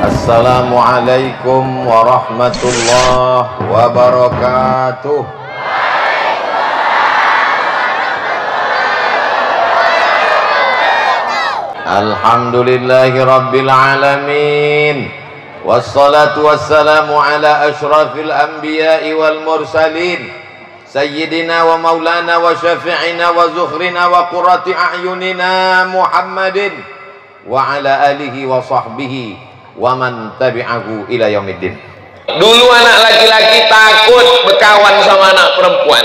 Assalamualaikum warahmatullahi wabarakatuh. Alhamdulillahi rabbil alamin. Wassalatu wassalamu ala ashrafil anbiya'i wal mursalin, sayyidina wa maulana wa syafi'ina wa zuhrina wa qurrati a'yunina Muhammadin wa ala alihi wa sahbihi wa man tabi'ahu ila yaumiddin. Dulu anak laki-laki takut berkawan sama anak perempuan.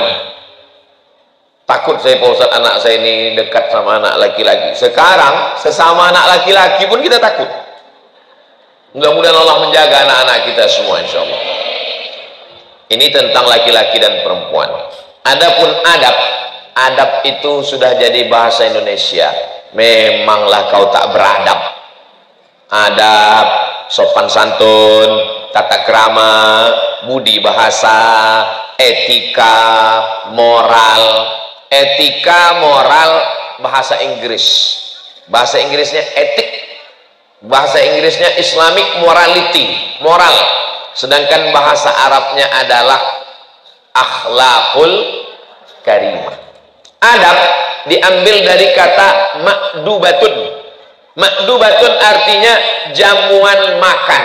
Takut saya, Pak Ustaz, anak saya ini dekat sama anak laki-laki. Sekarang sesama anak laki-laki pun kita takut. Mudah-mudahan Allah menjaga anak-anak kita semua, insya Allah. Ini tentang laki-laki dan perempuan. Adapun adab itu sudah jadi bahasa Indonesia. Memanglah kau tak beradab. Adab, sopan santun, tata krama, budi bahasa, etika, moral. Etika, moral, bahasa Inggris. Bahasa Inggrisnya etik. Bahasa Inggrisnya Islamic morality, moral. Sedangkan bahasa Arabnya adalah akhlakul karimah. Adab diambil dari kata makdubatun. Makdubatun artinya jamuan makan.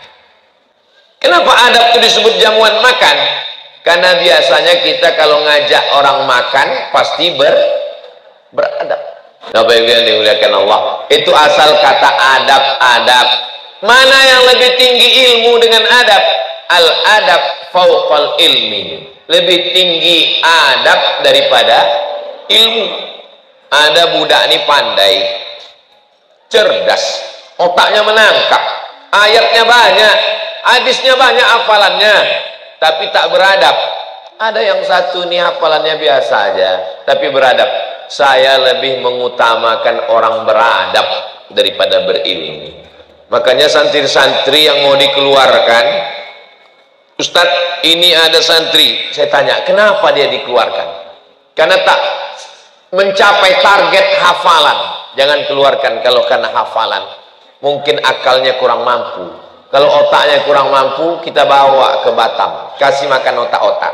Kenapa adab itu disebut jamuan makan? Karena biasanya kita kalau ngajak orang makan pasti beradab. Bapak Ibu yang dimuliakan Allah, itu asal kata adab. Mana yang lebih tinggi ilmu dengan adab? Al adab fauqal ilmi. Lebih tinggi adab daripada ilmu. Ada budak ini pandai, cerdas, otaknya menangkap, ayatnya banyak, hadisnya banyak, hafalannya, tapi tak beradab. Ada yang satu nih hafalannya biasa aja, tapi beradab. Saya lebih mengutamakan orang beradab daripada berilmu. Makanya santri-santri yang mau dikeluarkan, Ustadz, ini ada santri, saya tanya, kenapa dia dikeluarkan? Karena tak mencapai target hafalan. Jangan keluarkan kalau karena hafalan. Mungkin akalnya kurang mampu. Kalau otaknya kurang mampu, kita bawa ke Batam, kasih makan otak-otak.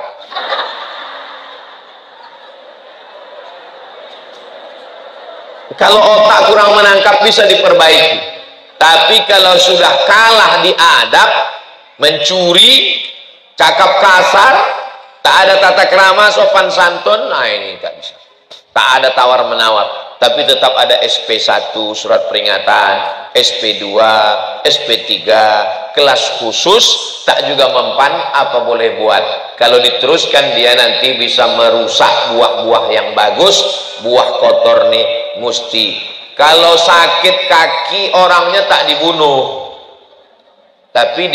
Kalau otak kurang menangkap bisa diperbaiki. Tapi kalau sudah kalah di adab, mencuri, cakap kasar, tak ada tata krama, sopan santun, nah ini tak bisa. Tak ada tawar menawar. Tapi tetap ada SP1 surat peringatan, SP2, SP3, kelas khusus, tak juga mempan, apa boleh buat. Kalau diteruskan dia nanti bisa merusak buah-buah yang bagus, buah kotor nih mesti. Kalau sakit kaki orangnya tak dibunuh, tapi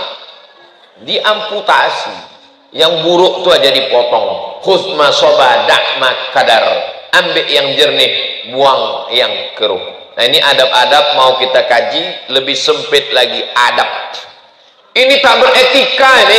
diamputasi. Yang buruk tuh aja dipotong. Khusma soba dakma kadar. Ambil yang jernih, buang yang keruh. Nah ini adab-adab mau kita kaji, lebih sempit lagi adab. Ini tak beretika ini.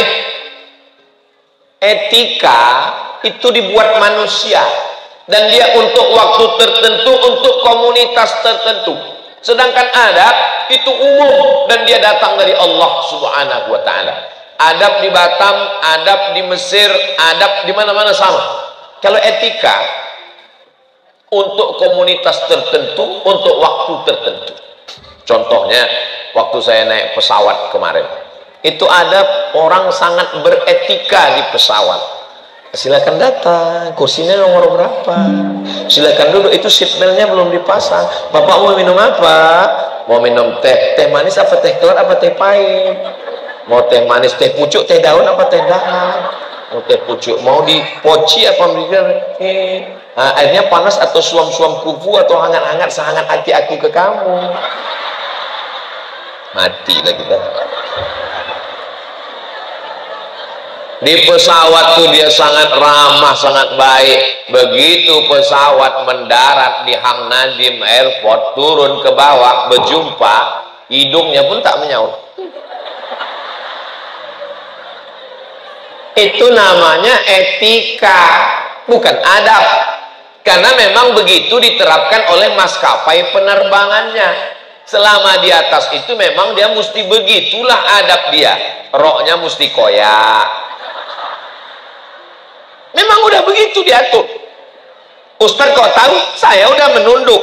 Etika itu dibuat manusia. Dan dia untuk waktu tertentu, untuk komunitas tertentu. Sedangkan adab itu umum dan dia datang dari Allah Subhanahu wa ta'ala. Adab di Batam, adab di Mesir, adab di mana-mana sama. Kalau etika untuk komunitas tertentu, untuk waktu tertentu. Contohnya, waktu saya naik pesawat kemarin, itu ada orang sangat beretika di pesawat. Silakan datang, kursinya nomor berapa? Silakan duduk, itu seatbeltnya belum dipasang. Bapak mau minum apa? Mau minum teh manis apa teh kelat apa teh pahit? Mau teh manis, teh pucuk, teh daun apa teh dahan? Mau teh pucuk, mau dipoci apa airnya panas atau suam-suam kuku atau hangat-hangat sehangat hati aku ke kamu? Mati lah kita. Di pesawat tuh dia sangat ramah, sangat baik. Begitu pesawat mendarat di Hang Nadim Airport, turun ke bawah, berjumpa, hidungnya pun tak menyaut. Itu namanya etika, bukan adab. Karena memang begitu diterapkan oleh maskapai penerbangannya. Selama di atas itu memang dia mesti begitulah adab dia. Roknya mesti koyak. Memang udah begitu diatur. Ustaz kok tahu? Saya udah menunduk.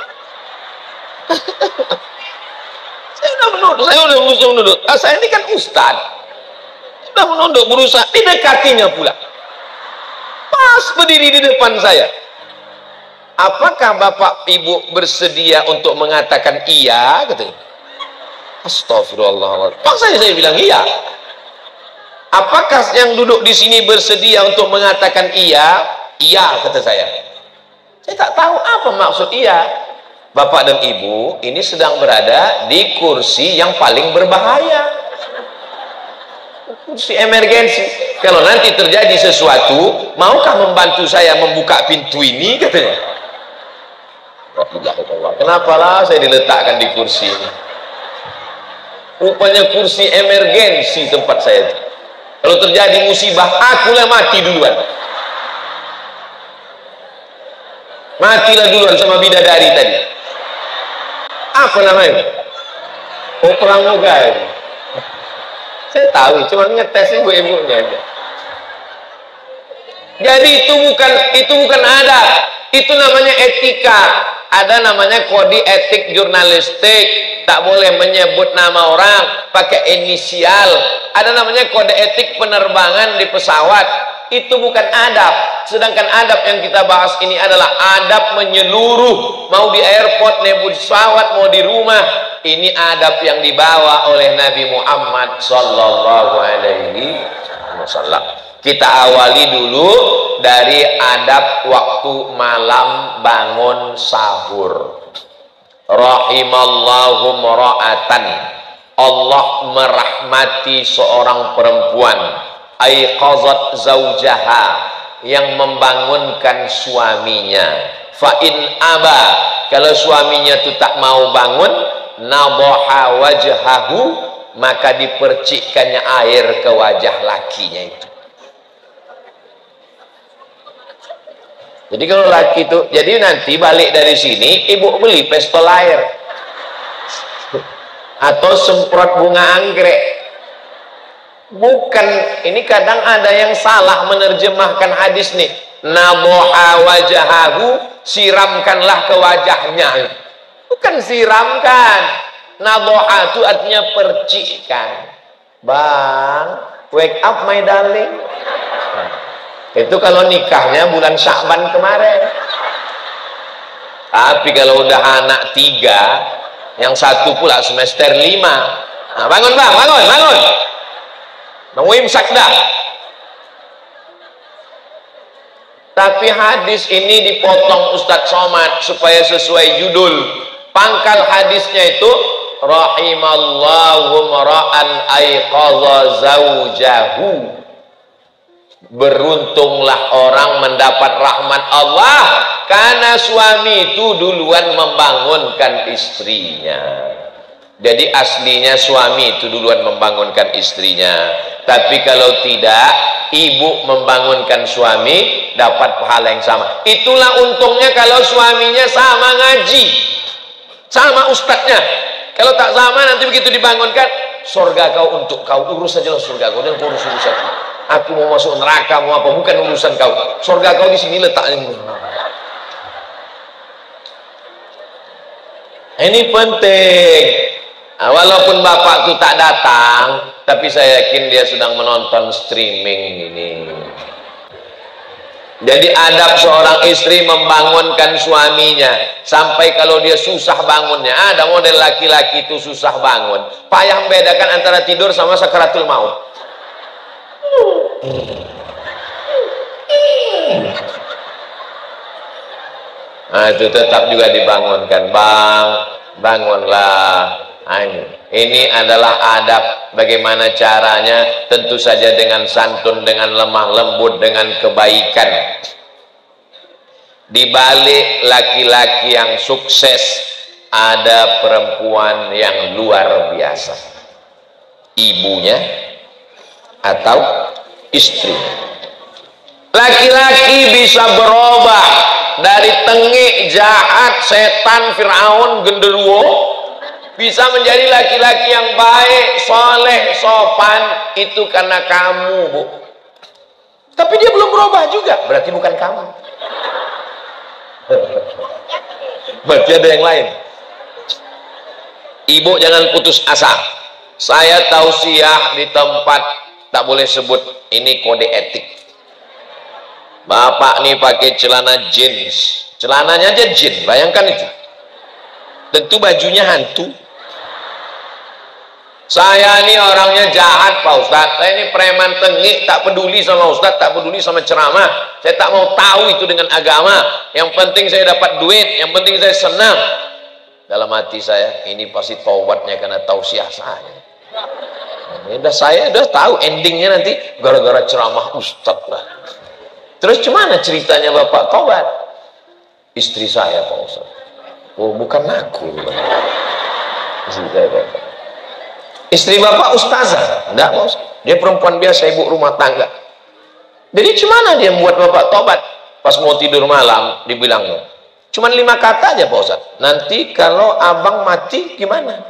Saya udah menunduk. Saya ini kan ustaz. Sudah menunduk, berusaha didekatinya pula. Pas berdiri di depan saya. Apakah Bapak Ibu bersedia untuk mengatakan iya? Katanya. Astagfirullahaladzim. Paksa saya bilang iya. Apakah yang duduk di sini bersedia untuk mengatakan iya? Iya, kata saya. Saya tak tahu apa maksud iya. Bapak dan Ibu ini sedang berada di kursi yang paling berbahaya. Kursi emergensi. Kalau nanti terjadi sesuatu, maukah membantu saya membuka pintu ini? Katanya. Kenapalah saya diletakkan di kursi ini? Rupanya kursi emergensi tempat saya. Kalau terjadi musibah, akulah mati duluan. Matilah duluan sama bidadari tadi. Apa namanya? Oh, pramuga. Saya tahu, cuma ngetes ibu-ibunya aja. Jadi itu bukan adab, itu namanya etika. Ada namanya kode etik jurnalistik, tak boleh menyebut nama orang, pakai inisial. Ada namanya kode etik penerbangan di pesawat, itu bukan adab. Sedangkan adab yang kita bahas ini adalah adab menyeluruh, mau di airport, mau di pesawat, mau di rumah. Ini adab yang dibawa oleh Nabi Muhammad sallallahu alaihi wasallam. Kita awali dulu dari adab waktu malam bangun sahur. Rahimallahu mra'atan. Allah merahmati seorang perempuan, aiqazat zaujaha, yang membangunkan suaminya. Fa in aba, kalau suaminya itu tak mau bangun, nadaha wajhahu, maka dipercikkannya air ke wajah lakinya itu. Jadi kalau laki itu, jadi nanti balik dari sini, ibu beli pistol air atau semprot bunga anggrek. Bukan, ini kadang ada yang salah menerjemahkan hadis nih. Naboha wajahahu, siramkanlah ke wajahnya. Bukan siramkan. Naboha itu artinya percikkan. Bang, wake up my darling. Itu kalau nikahnya bulan Sya'ban kemarin. Tapi kalau udah anak 3, yang satu pula semester 5. Nah, bangun bang, bangun. Bang imsak dah. Tapi hadis ini dipotong Ustadz Somad supaya sesuai judul. Pangkal hadisnya itu rahimallahu mara'an aiqadha zaujahu. Beruntunglah orang mendapat rahmat Allah karena suami itu duluan membangunkan istrinya. Jadi aslinya suami itu duluan membangunkan istrinya. Tapi kalau tidak, ibu membangunkan suami, dapat pahala yang sama. Itulah untungnya kalau suaminya sama ngaji, sama ustadznya. Kalau tak sama, nanti begitu dibangunkan, surga kau untuk kau, urus sajalah surga kau, dan kau urus urusan. Aku mau masuk neraka, mau apa, bukan urusan kau. Surga kau di sini letaknya. Ini penting. Nah, walaupun bapak itu tak datang, tapi saya yakin dia sedang menonton streaming ini. Jadi adab seorang istri membangunkan suaminya, sampai kalau dia susah bangunnya. Ada model laki-laki itu susah bangun, payah membedakan antara tidur sama sakaratul maut. Nah, itu tetap juga dibangunkan. Bang, bangunlah. Ini adalah adab. Bagaimana caranya? Tentu saja dengan santun, dengan lemah lembut, dengan kebaikan. Di balik laki-laki yang sukses ada perempuan yang luar biasa, ibunya atau istri. Laki-laki bisa berubah dari tengik, jahat, setan, Fir'aun, genderuwo, Bisa menjadi laki-laki yang baik, soleh, sopan, itu karena kamu, Bu. Tapi dia belum berubah juga, berarti bukan kamu. Berarti ada yang lain. Ibu jangan putus asa. Saya tausiah di tempat, tak boleh sebut, ini kode etik. Bapak nih pakai celana jeans, celananya aja jin, bayangkan itu. Tentu bajunya hantu. Saya ini orangnya jahat Pak Ustadz, saya ini preman tengik, tak peduli sama Ustadz, tak peduli sama ceramah, saya tak mau tahu itu dengan agama, yang penting saya dapat duit, yang penting saya senang. Dalam hati saya, ini pasti taubatnya karena tausiah saya. Saya udah tahu endingnya nanti gara-gara ceramah Ustadz lah. Terus gimana ceritanya Bapak taubat? Istri saya Pak Ustadz. Oh bukan aku. Istri saya Bapak. Istri Bapak ustazah? Enggak Pak Ustadz. Dia perempuan biasa, ibu rumah tangga. Jadi gimana dia membuat Bapak tobat? Pas mau tidur malam dibilangnya, cuman 5 kata aja Pak Ustadz. Nanti kalau abang mati gimana?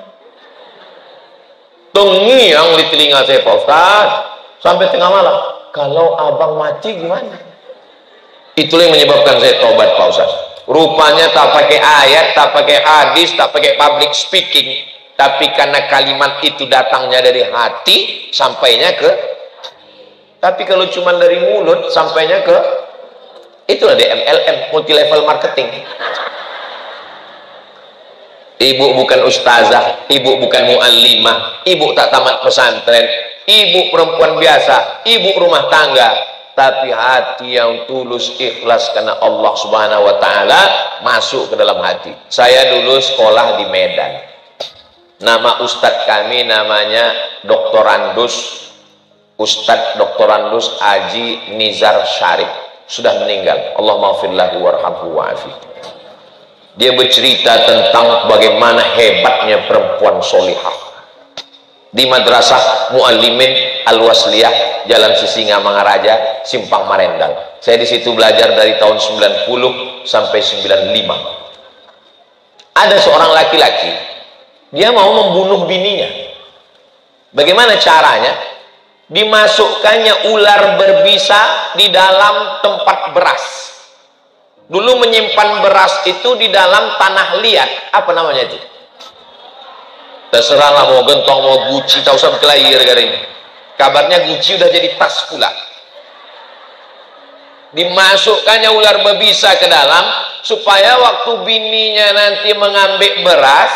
Terngiang di telinga saya Pak Ustadz. Sampai tengah malam. Kalau abang mati gimana? Itulah yang menyebabkan saya tobat Pak Ustadz. Rupanya tak pakai ayat, tak pakai hadis, tak pakai public speaking. Tapi karena kalimat itu datangnya dari hati, sampainya ke. Tapi kalau cuma dari mulut, sampainya ke. Itulah MLM, multi level marketing. Ibu bukan ustazah, ibu bukan muallimah, ibu tak tamat pesantren, ibu perempuan biasa, ibu rumah tangga, tapi hati yang tulus ikhlas karena Allah Subhanahu wa taala masuk ke dalam hati. Saya dulu sekolah di Medan. Nama ustadz kami namanya Dr. Andus, Ustadz Dr. Andus Haji Nizar Syarif, sudah meninggal. Allah maghfirlahu warhamhu wa'afi. Dia bercerita tentang bagaimana hebatnya perempuan solihah di Madrasah Muallimin Al-Wasliyah, Jalan Sisinga Mangaraja, Simpang Marendang. Saya di situ belajar dari tahun 90 sampai 95. Ada seorang laki-laki, dia mau membunuh bininya. Bagaimana caranya? Dimasukkannya ular berbisa di dalam tempat beras. Dulu menyimpan beras itu di dalam tanah liat. Apa namanya itu? Terserahlah mau gentong, mau guci, tak usah berkelahi gara-gara ini. Kabarnya guci udah jadi tas pula. Dimasukkannya ular berbisa ke dalam, supaya waktu bininya nanti mengambil beras,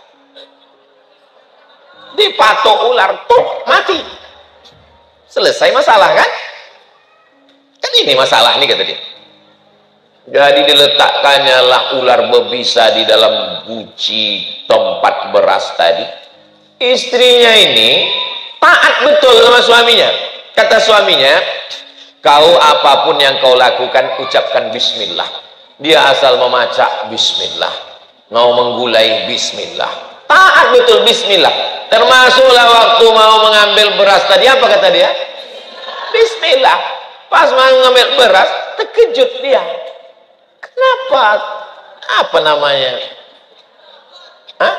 dipatok ular, tuh mati. Selesai masalah kan? Kan ini masalah nih kata dia. Jadi diletakkannya lah ular berbisa di dalam guci tempat beras tadi. Istrinya ini taat betul sama suaminya. Kata suaminya, kau apapun yang kau lakukan ucapkan bismillah. Dia asal memacak bismillah, mau menggulai bismillah. Taat betul bismillah. Termasuklah waktu mau mengambil beras tadi, apa kata dia? Bismillah. Pas mau mengambil beras, terkejut dia. Kenapa? Apa namanya? Hah?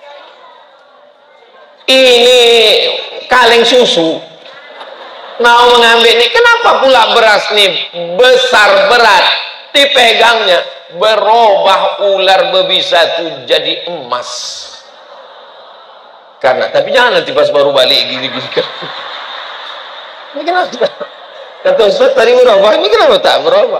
Ini kaleng susu. Mau mengambil ini, kenapa pula beras nih besar berat? Dipegangnya, berubah ular berbisa itu jadi emas. Karena, tapi jangan nanti pas baru balik gini-gini kan. Ini kenapa? Kata Ustaz tadi berubah, ini kenapa tak berubah?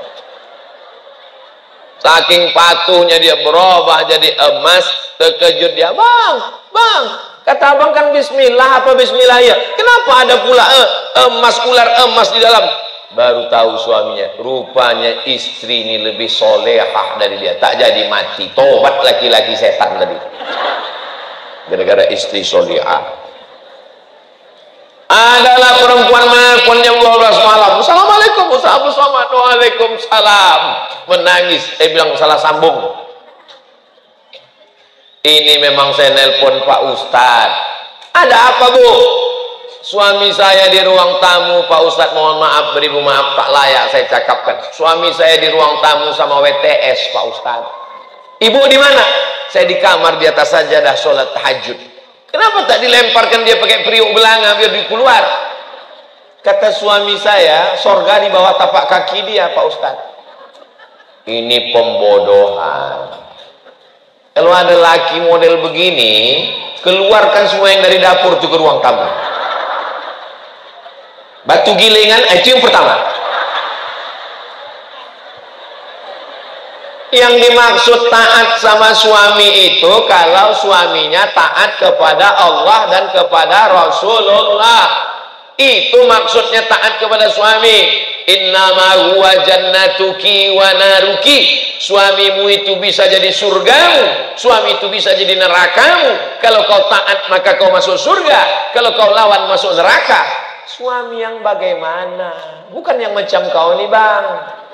Saking patuhnya dia berubah jadi emas, terkejut dia, bang, kata abang kan bismillah, apa bismillah ya? Kenapa ada pula emas, ular emas di dalam? Baru tahu suaminya, rupanya istri ini lebih solehah dari dia, tak jadi mati, tobat laki-laki setan tadi. Gara-gara istri solehah. Adalah perempuan nelpon jam 12 malam. Assalamualaikum Ustaz Abdul Somad. Waalaikumsalam. Menangis. Saya bilang salah sambung. Ini memang saya nelpon Pak Ustaz. Ada apa Bu? Suami saya di ruang tamu Pak Ustaz. Mohon maaf, beribu maaf, tak layak saya cakapkan. Suami saya di ruang tamu sama WTS Pak Ustaz. Ibu di mana? Saya di kamar di atas sajadah sholat tahajud. Kenapa tak dilemparkan dia pakai periuk belanga biar dia keluar? Kata suami saya, sorga di bawah tapak kaki dia, Pak Ustadz. Ini pembodohan. Kalau ada laki model begini, keluarkan semua yang dari dapur itu ke ruang tamu. Batu gilingan, itu yang pertama. Yang dimaksud taat sama suami itu kalau suaminya taat kepada Allah dan kepada Rasulullah. Itu maksudnya taat kepada suami. Innama huwa jannatuki wa naruki. Suamimu itu bisa jadi surgamu, suami itu bisa jadi nerakamu. Kalau kau taat maka kau masuk surga, kalau kau lawan masuk neraka. Suami yang bagaimana? Bukan yang macam kau nih, Bang.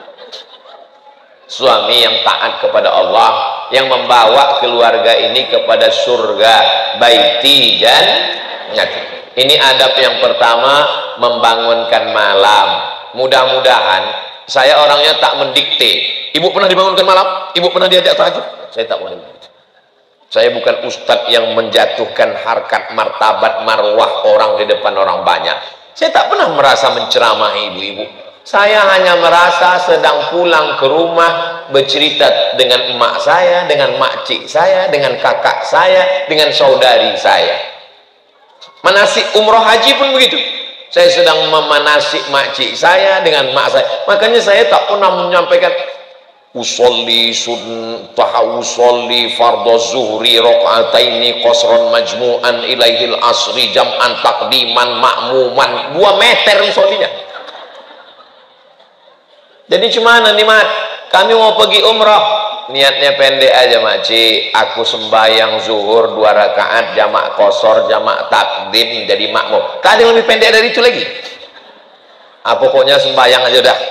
Suami yang taat kepada Allah, yang membawa keluarga ini kepada surga, baiti dan nyati. Ini adab yang pertama, membangunkan malam. Mudah-mudahan, saya orangnya tak mendikte. Ibu pernah dibangunkan malam? Ibu pernah diajak tahajud? Saya tak boleh. Saya bukan ustadz yang menjatuhkan harkat, martabat, marwah orang di depan orang banyak. Saya tak pernah merasa menceramahi ibu-ibu. Saya hanya merasa sedang pulang ke rumah, bercerita dengan emak saya, dengan makcik saya, dengan kakak saya, dengan saudari saya. Manasik umroh haji pun begitu. Saya sedang memanasik makcik saya dengan mak saya. Makanya saya tak pernah menyampaikan usolli fardhu zuhri rakaataini qasran majmu'an ilaihil asri jam'an taqdiman ma'muman. 2 meter usollinya. Jadi cuman nih Mat, kami mau pergi umrah, niatnya pendek aja makcik. Aku sembahyang zuhur 2 rakaat jamak qasar jamak takdim jadi makmum. Tak ada yang lebih pendek dari itu lagi. Pokoknya sembahyang aja udah.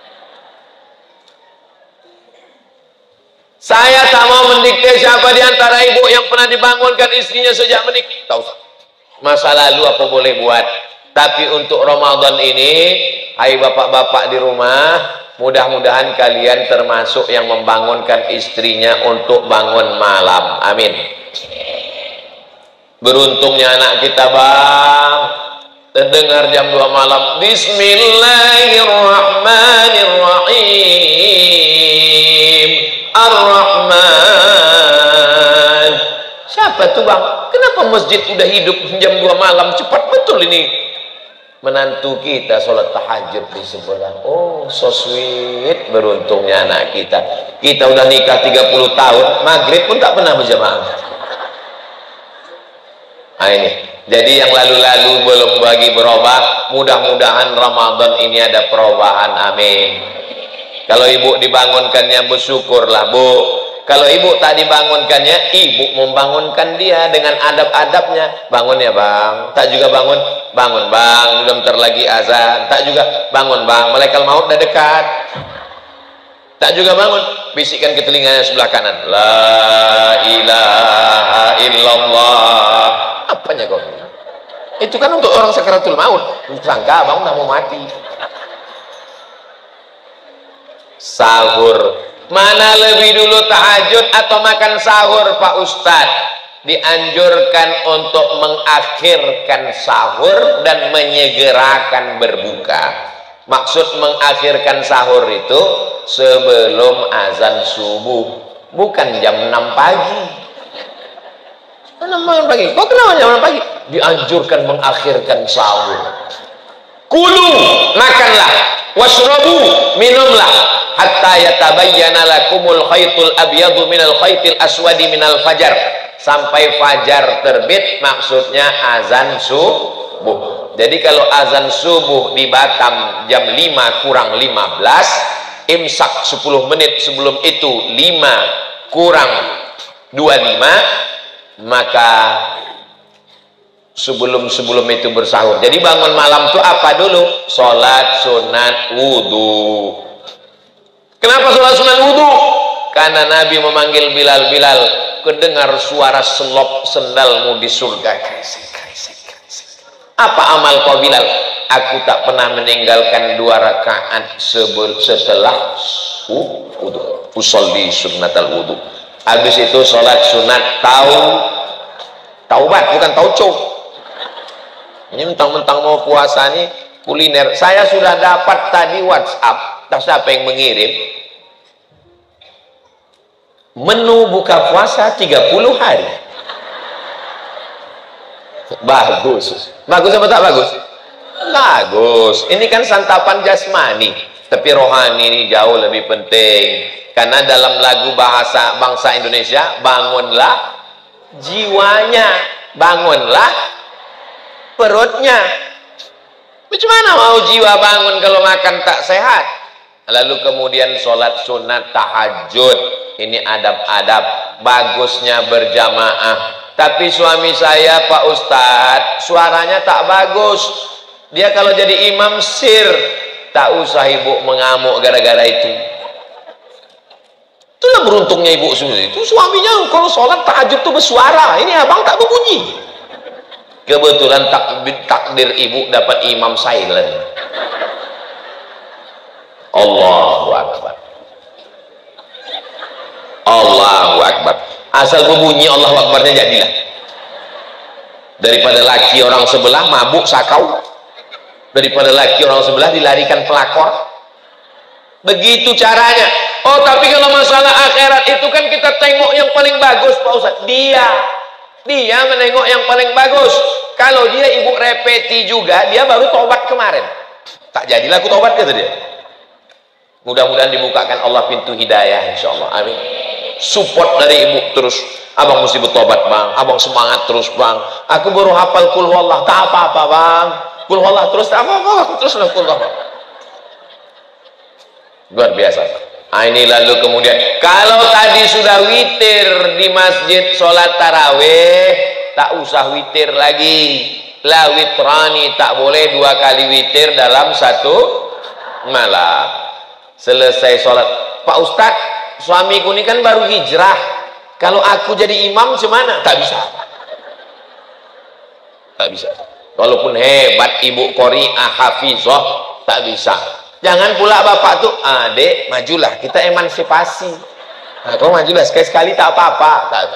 Saya tak mau mendikte siapa di antara ibu yang pernah dibangunkan istrinya sejak menikah. Tahu masa lalu apa boleh buat. Tapi untuk Ramadan ini, hai bapak-bapak di rumah, mudah-mudahan kalian termasuk yang membangunkan istrinya untuk bangun malam. Amin. Beruntungnya anak kita, Bang, terdengar jam 2 malam Bismillahirrahmanirrahim Ar-Rahman. Siapa tuh, Bang? Kenapa masjid udah hidup jam 2 malam? Cepat betul ini. Menantu kita sholat tahajud di sebelah. Oh, so sweet. Beruntungnya anak kita. Kita udah nikah 30 tahun, maghrib pun tak pernah berjamaah. Nah ini, jadi yang lalu-lalu belum bagi berubah, mudah-mudahan Ramadan ini ada perubahan. Amin. Kalau ibu dibangunkannya, bersyukurlah, Bu. Kalau ibu tak dibangunkannya, ibu membangunkan dia dengan adab-adabnya. Bangun ya, Bang. Tak juga bangun. Bangun, Bang. Belum bentar lagi azan. Tak juga bangun, Bang. Malaikat maut dah dekat. Tak juga bangun. Bisikkan ke telinganya sebelah kanan. La ilaha illallah. Apanya kau? Itu kan untuk orang sakaratul maut. Sangka Bang udah mau mati. Sahur. Mana lebih dulu tahajud atau makan sahur, Pak Ustadz? Dianjurkan untuk mengakhirkan sahur dan menyegerakan berbuka. Maksud mengakhirkan sahur itu sebelum azan subuh, bukan jam 6 pagi. 6 pagi. Kok kenapa jam 6 pagi? Dianjurkan mengakhirkan sahur. Kulu, makanlah, washrabu, minumlah, hatta yatabayyana lakumul khaytul abyadu minal khaytil aswadi minal fajar. Sampai fajar terbit, maksudnya azan subuh. Jadi kalau azan subuh di Batam jam 5 kurang 15, imsak 10 menit sebelum itu 5 kurang 25, maka sebelum itu bersahur. Jadi bangun malam itu apa dulu? Sholat sunat wudhu. Kenapa sholat sunat wudhu? Karena Nabi memanggil Bilal, Bilal, kedengar suara selop sendalmu di surga. Apa amal kau, Bilal? Aku tak pernah meninggalkan 2 rakaat setelah wudhu. Usolli sunnatal wudhu. Habis itu sholat sunat taubat, bukan tauco. Ini mentang-mentang mau puasa nih kuliner. Saya sudah dapat tadi WhatsApp, tak siapa yang mengirim menu buka puasa 30 hari. Bagus. Bagus apa tak bagus? Bagus. Ini kan santapan jasmani, tapi rohani ini jauh lebih penting. Karena dalam lagu bahasa bangsa Indonesia, bangunlah jiwanya, bangunlah perutnya. Bagaimana mau jiwa bangun kalau makan tak sehat? Lalu kemudian sholat sunat tahajud. Ini adab-adab. Bagusnya berjamaah. Tapi suami saya, Pak Ustadz, suaranya tak bagus. Dia kalau jadi imam sir. Tak usah ibu mengamuk gara-gara itu. Itulah beruntungnya ibu sendiri. Itu suaminya kalau sholat tahajud tuh bersuara. Ini abang tak berbunyi. Kebetulan takdir ibu dapat imam silent. Allahu Akbar. Allahu Akbar. Asal berbunyi Allahu Akbarnya jadilah. Daripada laki orang sebelah mabuk sakau, daripada laki orang sebelah dilarikan pelakor. Begitu caranya. Oh, tapi kalau masalah akhirat itu kan kita tengok yang paling bagus, Pak Ustaz. Dia menengok yang paling bagus. Kalau dia ibu repeti juga, dia baru tobat kemarin. Tak jadilah aku tobat kata dia. Mudah-mudahan dibukakan Allah pintu hidayah insyaallah. Amin. Support dari ibu terus. Abang mesti bertobat bang. Abang semangat terus bang. Aku baru hafal kul huwallah. Tak apa-apa bang. Kul huwallah terus tak apa-apa. Terus kul huwallah. Luar biasa. Ini lalu kemudian kalau tadi sudah witir di masjid sholat tarawih, tak usah witir lagi. La witrani, tak boleh 2 kali witir dalam satu malam. Selesai sholat, Pak Ustadz, suamiku ini kan baru hijrah. Kalau aku jadi imam gimana? Tak bisa. Tak bisa. Walaupun hebat ibu qori'ah hafizah, tak bisa. Jangan pula bapak tuh, adek majulah, kita emansipasi. Nah, kau majulah sekali-sekali tak apa-apa.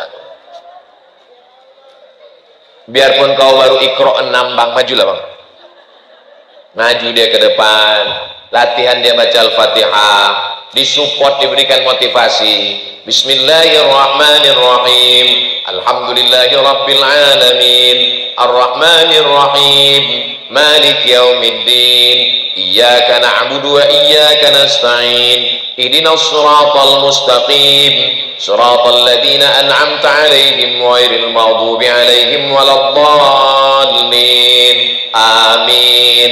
Biarpun kau baru ikro 6 bang, majulah bang. Maju dia ke depan, latihan dia baca Al-Fatihah, disupport, diberikan motivasi. Bismillahirrahmanirrahim. Alhamdulillahi rabbil alamin. Ar-Rahmanirrahim. Malik yaumiddin. Iyyaka na'budu wa iyyaka nasta'in. Ihdinas siratal mustaqim. Siratal ladzina an'amta 'alaihim ghairil maghdubi 'alaihim waladdallin. Amin.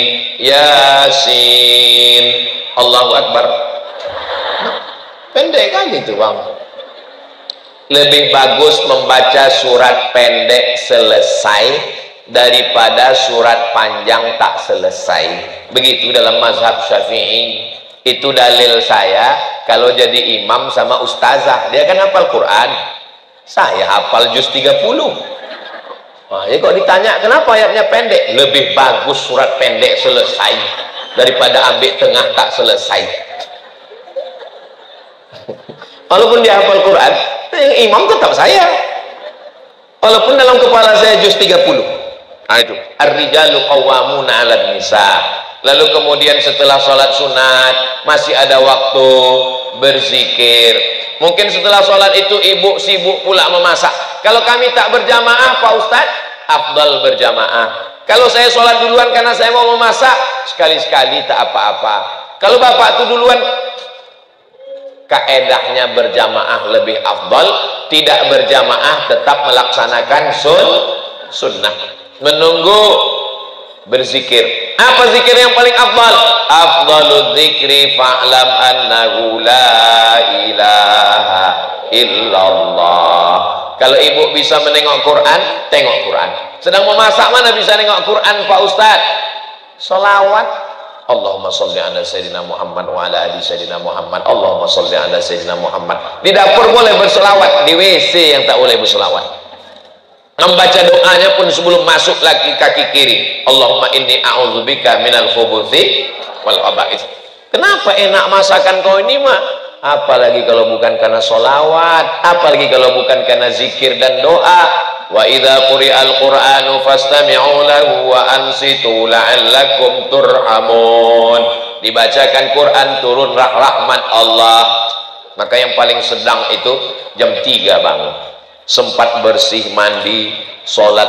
Yasin. Allahu Akbar. Pendek kan itu bang. Lebih bagus membaca surat pendek selesai daripada surat panjang tak selesai. Begitu dalam mazhab Syafi'i. Itu dalil saya kalau jadi imam sama ustazah. Dia kan hafal Quran. Saya hafal juz 30. Nah, ya kok ditanya kenapa ayatnya pendek? Lebih bagus surat pendek selesai daripada ambil tengah tak selesai. Walaupun dia hafal Quran, yang imam tetap saya. Walaupun dalam kepala saya juz 30. Nah itu, ar-rijalu qawwamuna 'alan nisa. Lalu kemudian setelah sholat sunat masih ada waktu berzikir. Mungkin setelah sholat itu ibu sibuk pula memasak. Kalau kami tak berjamaah Pak Ustadz, afdal berjamaah. Kalau saya sholat duluan karena saya mau memasak, sekali-sekali tak apa-apa. Kalau bapak itu duluan, kaedahnya berjamaah lebih afdal. Tidak berjamaah tetap melaksanakan sunnah. Menunggu berzikir. Apa zikir yang paling afdal? Afdalul zikri fa'lam annahu la ilaha illallah. Kalau ibu bisa menengok Quran, tengok Quran. Sedang memasak mana bisa nengok Quran Pak Ustadz? Salawat. Allahumma sholli ala sayyidina Muhammad wa ala ali sayyidina Muhammad. Allahumma sholli ala sayyidina Muhammad. Di dapur boleh berselawat, di WC yang tak boleh berselawat. Membaca doanya pun sebelum masuk lagi kaki kiri. Allahumma inni a'udzubika minal khubuthi wal khaba'its. Kenapa enak masakan kau ini mah? apalagi kalau bukan karena sholawat, apalagi kalau bukan karena zikir dan doa. Wa idza quri'al qur'anu fastami'u lahu wa ansitu la'allakum turhamun. Dibacakan Quran turunlah rahmat Allah. Maka yang paling sedang itu jam 3 bangun, sempat bersih, mandi, sholat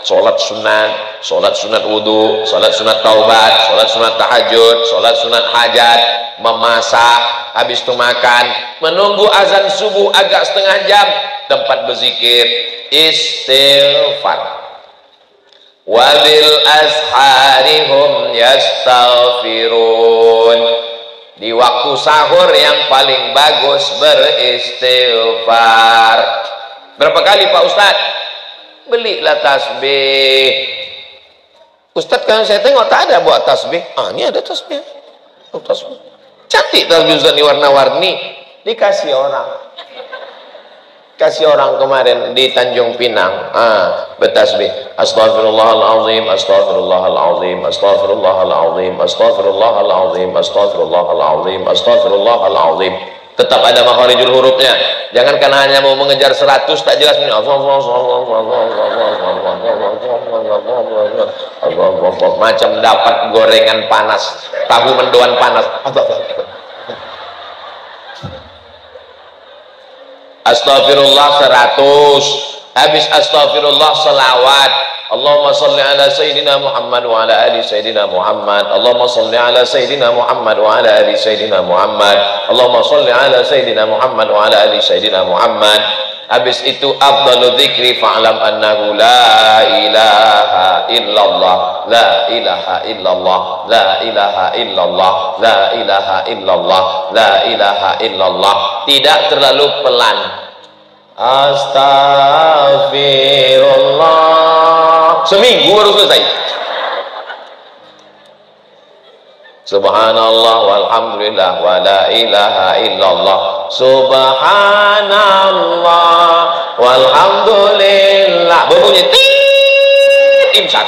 sunat wudhu, sholat sunat taubat, sholat sunat tahajud, sholat sunat hajat, memasak, habis itu makan, menunggu azan subuh agak setengah jam, tempat berzikir, istighfar. Wabil asharihum yastaghfirun. Di waktu sahur yang paling bagus beristighfar. Berapa kali Pak Ustadz? Belilah tasbih. Ustadz, kalau saya tengok tak ada buat tasbih. Ini ada tasbih. Tasbih cantik, tasbih Ustadz, warna-warni. Dikasih orang. Kasih orang kemarin di Tanjung Pinang, bertasbih, astaghfirullahalazim, astaghfirullahalazim, astaghfirullahalazim, astaghfirullahalazim, astaghfirullahalazim, astaghfirullahalazim. Tetap ada makharijul hurufnya. Jangan karena hanya mau mengejar 100 tak jelas ini. Macam dapat gorengan panas, tahu mendoan panas. Astaghfirullah 100, habis astaghfirullah selawat, Allahumma salli ala sayyidina Muhammad wa ala ali sayyidina Muhammad, Allahumma salli ala sayyidina Muhammad wa ala ali sayyidina Muhammad, Allahumma salli ala sayyidina Muhammad wa ala ali sayyidina Muhammad. Habis itu afdalu dzikri fa'lam annahu la ilaha illallah, la ilaha illallah, la ilaha illallah, la ilaha illallah, la ilaha illallah. Tidak terlalu pelan. Astaghfirullah. Seminggu baru selesai. Subhanallah walhamdulillah wa la ilaha illallah. Subhanallah walhamdulillah. Berbunyi imsak.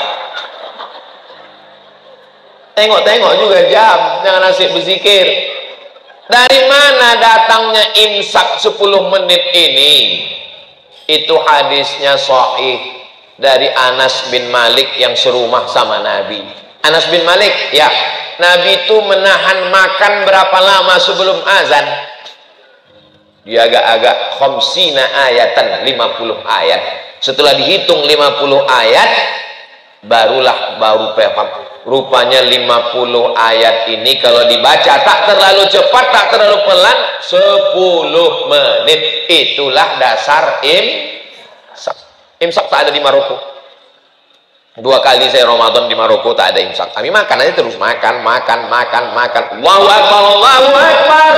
Tengok-tengok juga jam, jangan asik berzikir. Dari mana datangnya imsak 10 menit ini? Itu hadisnya sahih dari Anas bin Malik yang serumah sama Nabi. Anas bin Malik, ya, Nabi itu menahan makan berapa lama sebelum azan? Dia agak-agak khamsina ayatan, 50 ayat. Setelah dihitung 50 ayat, baru paham. Rupanya 50 ayat ini kalau dibaca tak terlalu cepat, tak terlalu pelan, 10 menit. Itulah dasar imsak. Imsak tak ada di Maroko. 2 kali saya Ramadan di Maroko tak ada imsak. Kami makan aja terus, makan. Allahu Akbar, Allahu Akbar.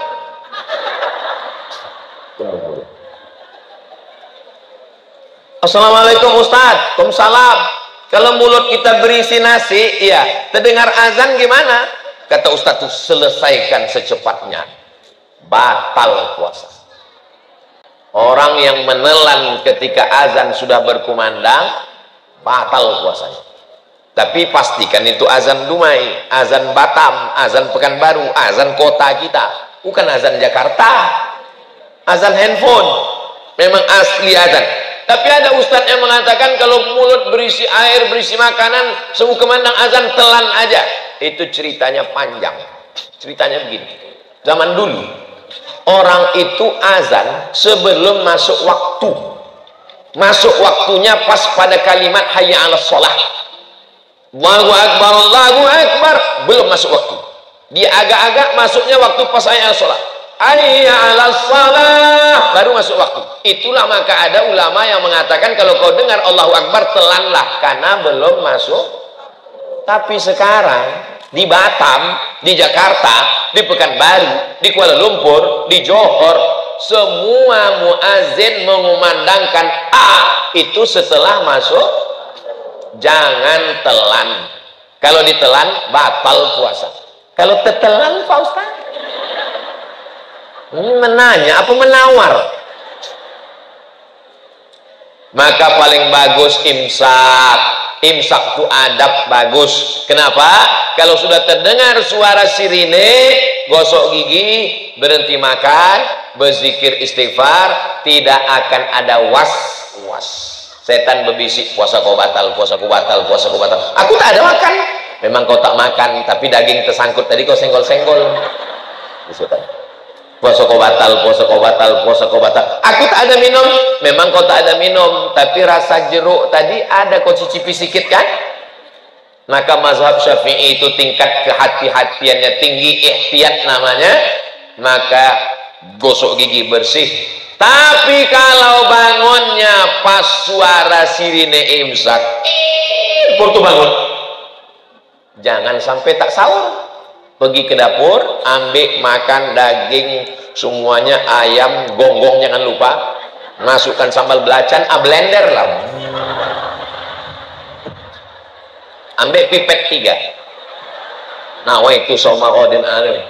Assalamualaikum Ustaz. Waalaikumsalam. Kalau mulut kita berisi nasi, ya, terdengar azan gimana? Kata Ustaz tuh, selesaikan secepatnya. Batal puasa. Orang yang menelan ketika azan sudah berkumandang, batal puasanya. Tapi pastikan itu azan Dumai, azan Batam, azan Pekanbaru, azan kota kita, bukan azan Jakarta, azan handphone. Memang asli azan. Tapi ada ustadz yang mengatakan kalau mulut berisi air, berisi makanan, semua kemandang azan, telan aja. Itu ceritanya panjang. Ceritanya begini. Zaman dulu, orang itu azan sebelum masuk waktu. Masuk waktunya pas pada kalimat hayya 'alas shalah. Allahu Akbar, Allahu Akbar. Belum masuk waktu. Dia agak-agak masuknya waktu pas hayya 'alas shalah. Hayya 'alas shalah, baru masuk waktu. Itulah maka ada ulama yang mengatakan kalau kau dengar Allahu Akbar, telanlah karena belum masuk. Tapi sekarang di Batam, di Jakarta, di Pekanbaru, di Kuala Lumpur, di Johor, semua muazin mengumandangkan itu setelah masuk. Jangan telan. Kalau ditelan batal puasa. Kalau tetelan Pak Ustaz, ini menanya apa menawar? Maka paling bagus imsak. Imsak itu adab bagus. Kenapa? Kalau sudah terdengar suara sirine, gosok gigi, berhenti makan, berzikir istighfar, tidak akan ada was-was. Setan berbisik, puasa kau batal, puasa kau batal, puasa kau batal. Aku tak ada makan. Memang kau tak makan, tapi daging tersangkut tadi kau senggol-senggol. Puasa kau batal, puasa kau batal, puasa kau batal. Aku tak ada minum. Memang kau tak ada minum, tapi rasa jeruk tadi ada kau cicipi sedikit kan? Maka mazhab Syafi'i itu tingkat kehati-hatiannya tinggi, ihtiyat namanya. Maka gosok gigi bersih. Tapi kalau bangunnya pas suara sirine imsak, baru bangun. Jangan sampai tak sahur. Pergi ke dapur, ambil makan daging semuanya, ayam, gonggong jangan lupa, masukkan sambal belacan, blender lah, ambil pipet 3. Nah, itu sama kodin aneh.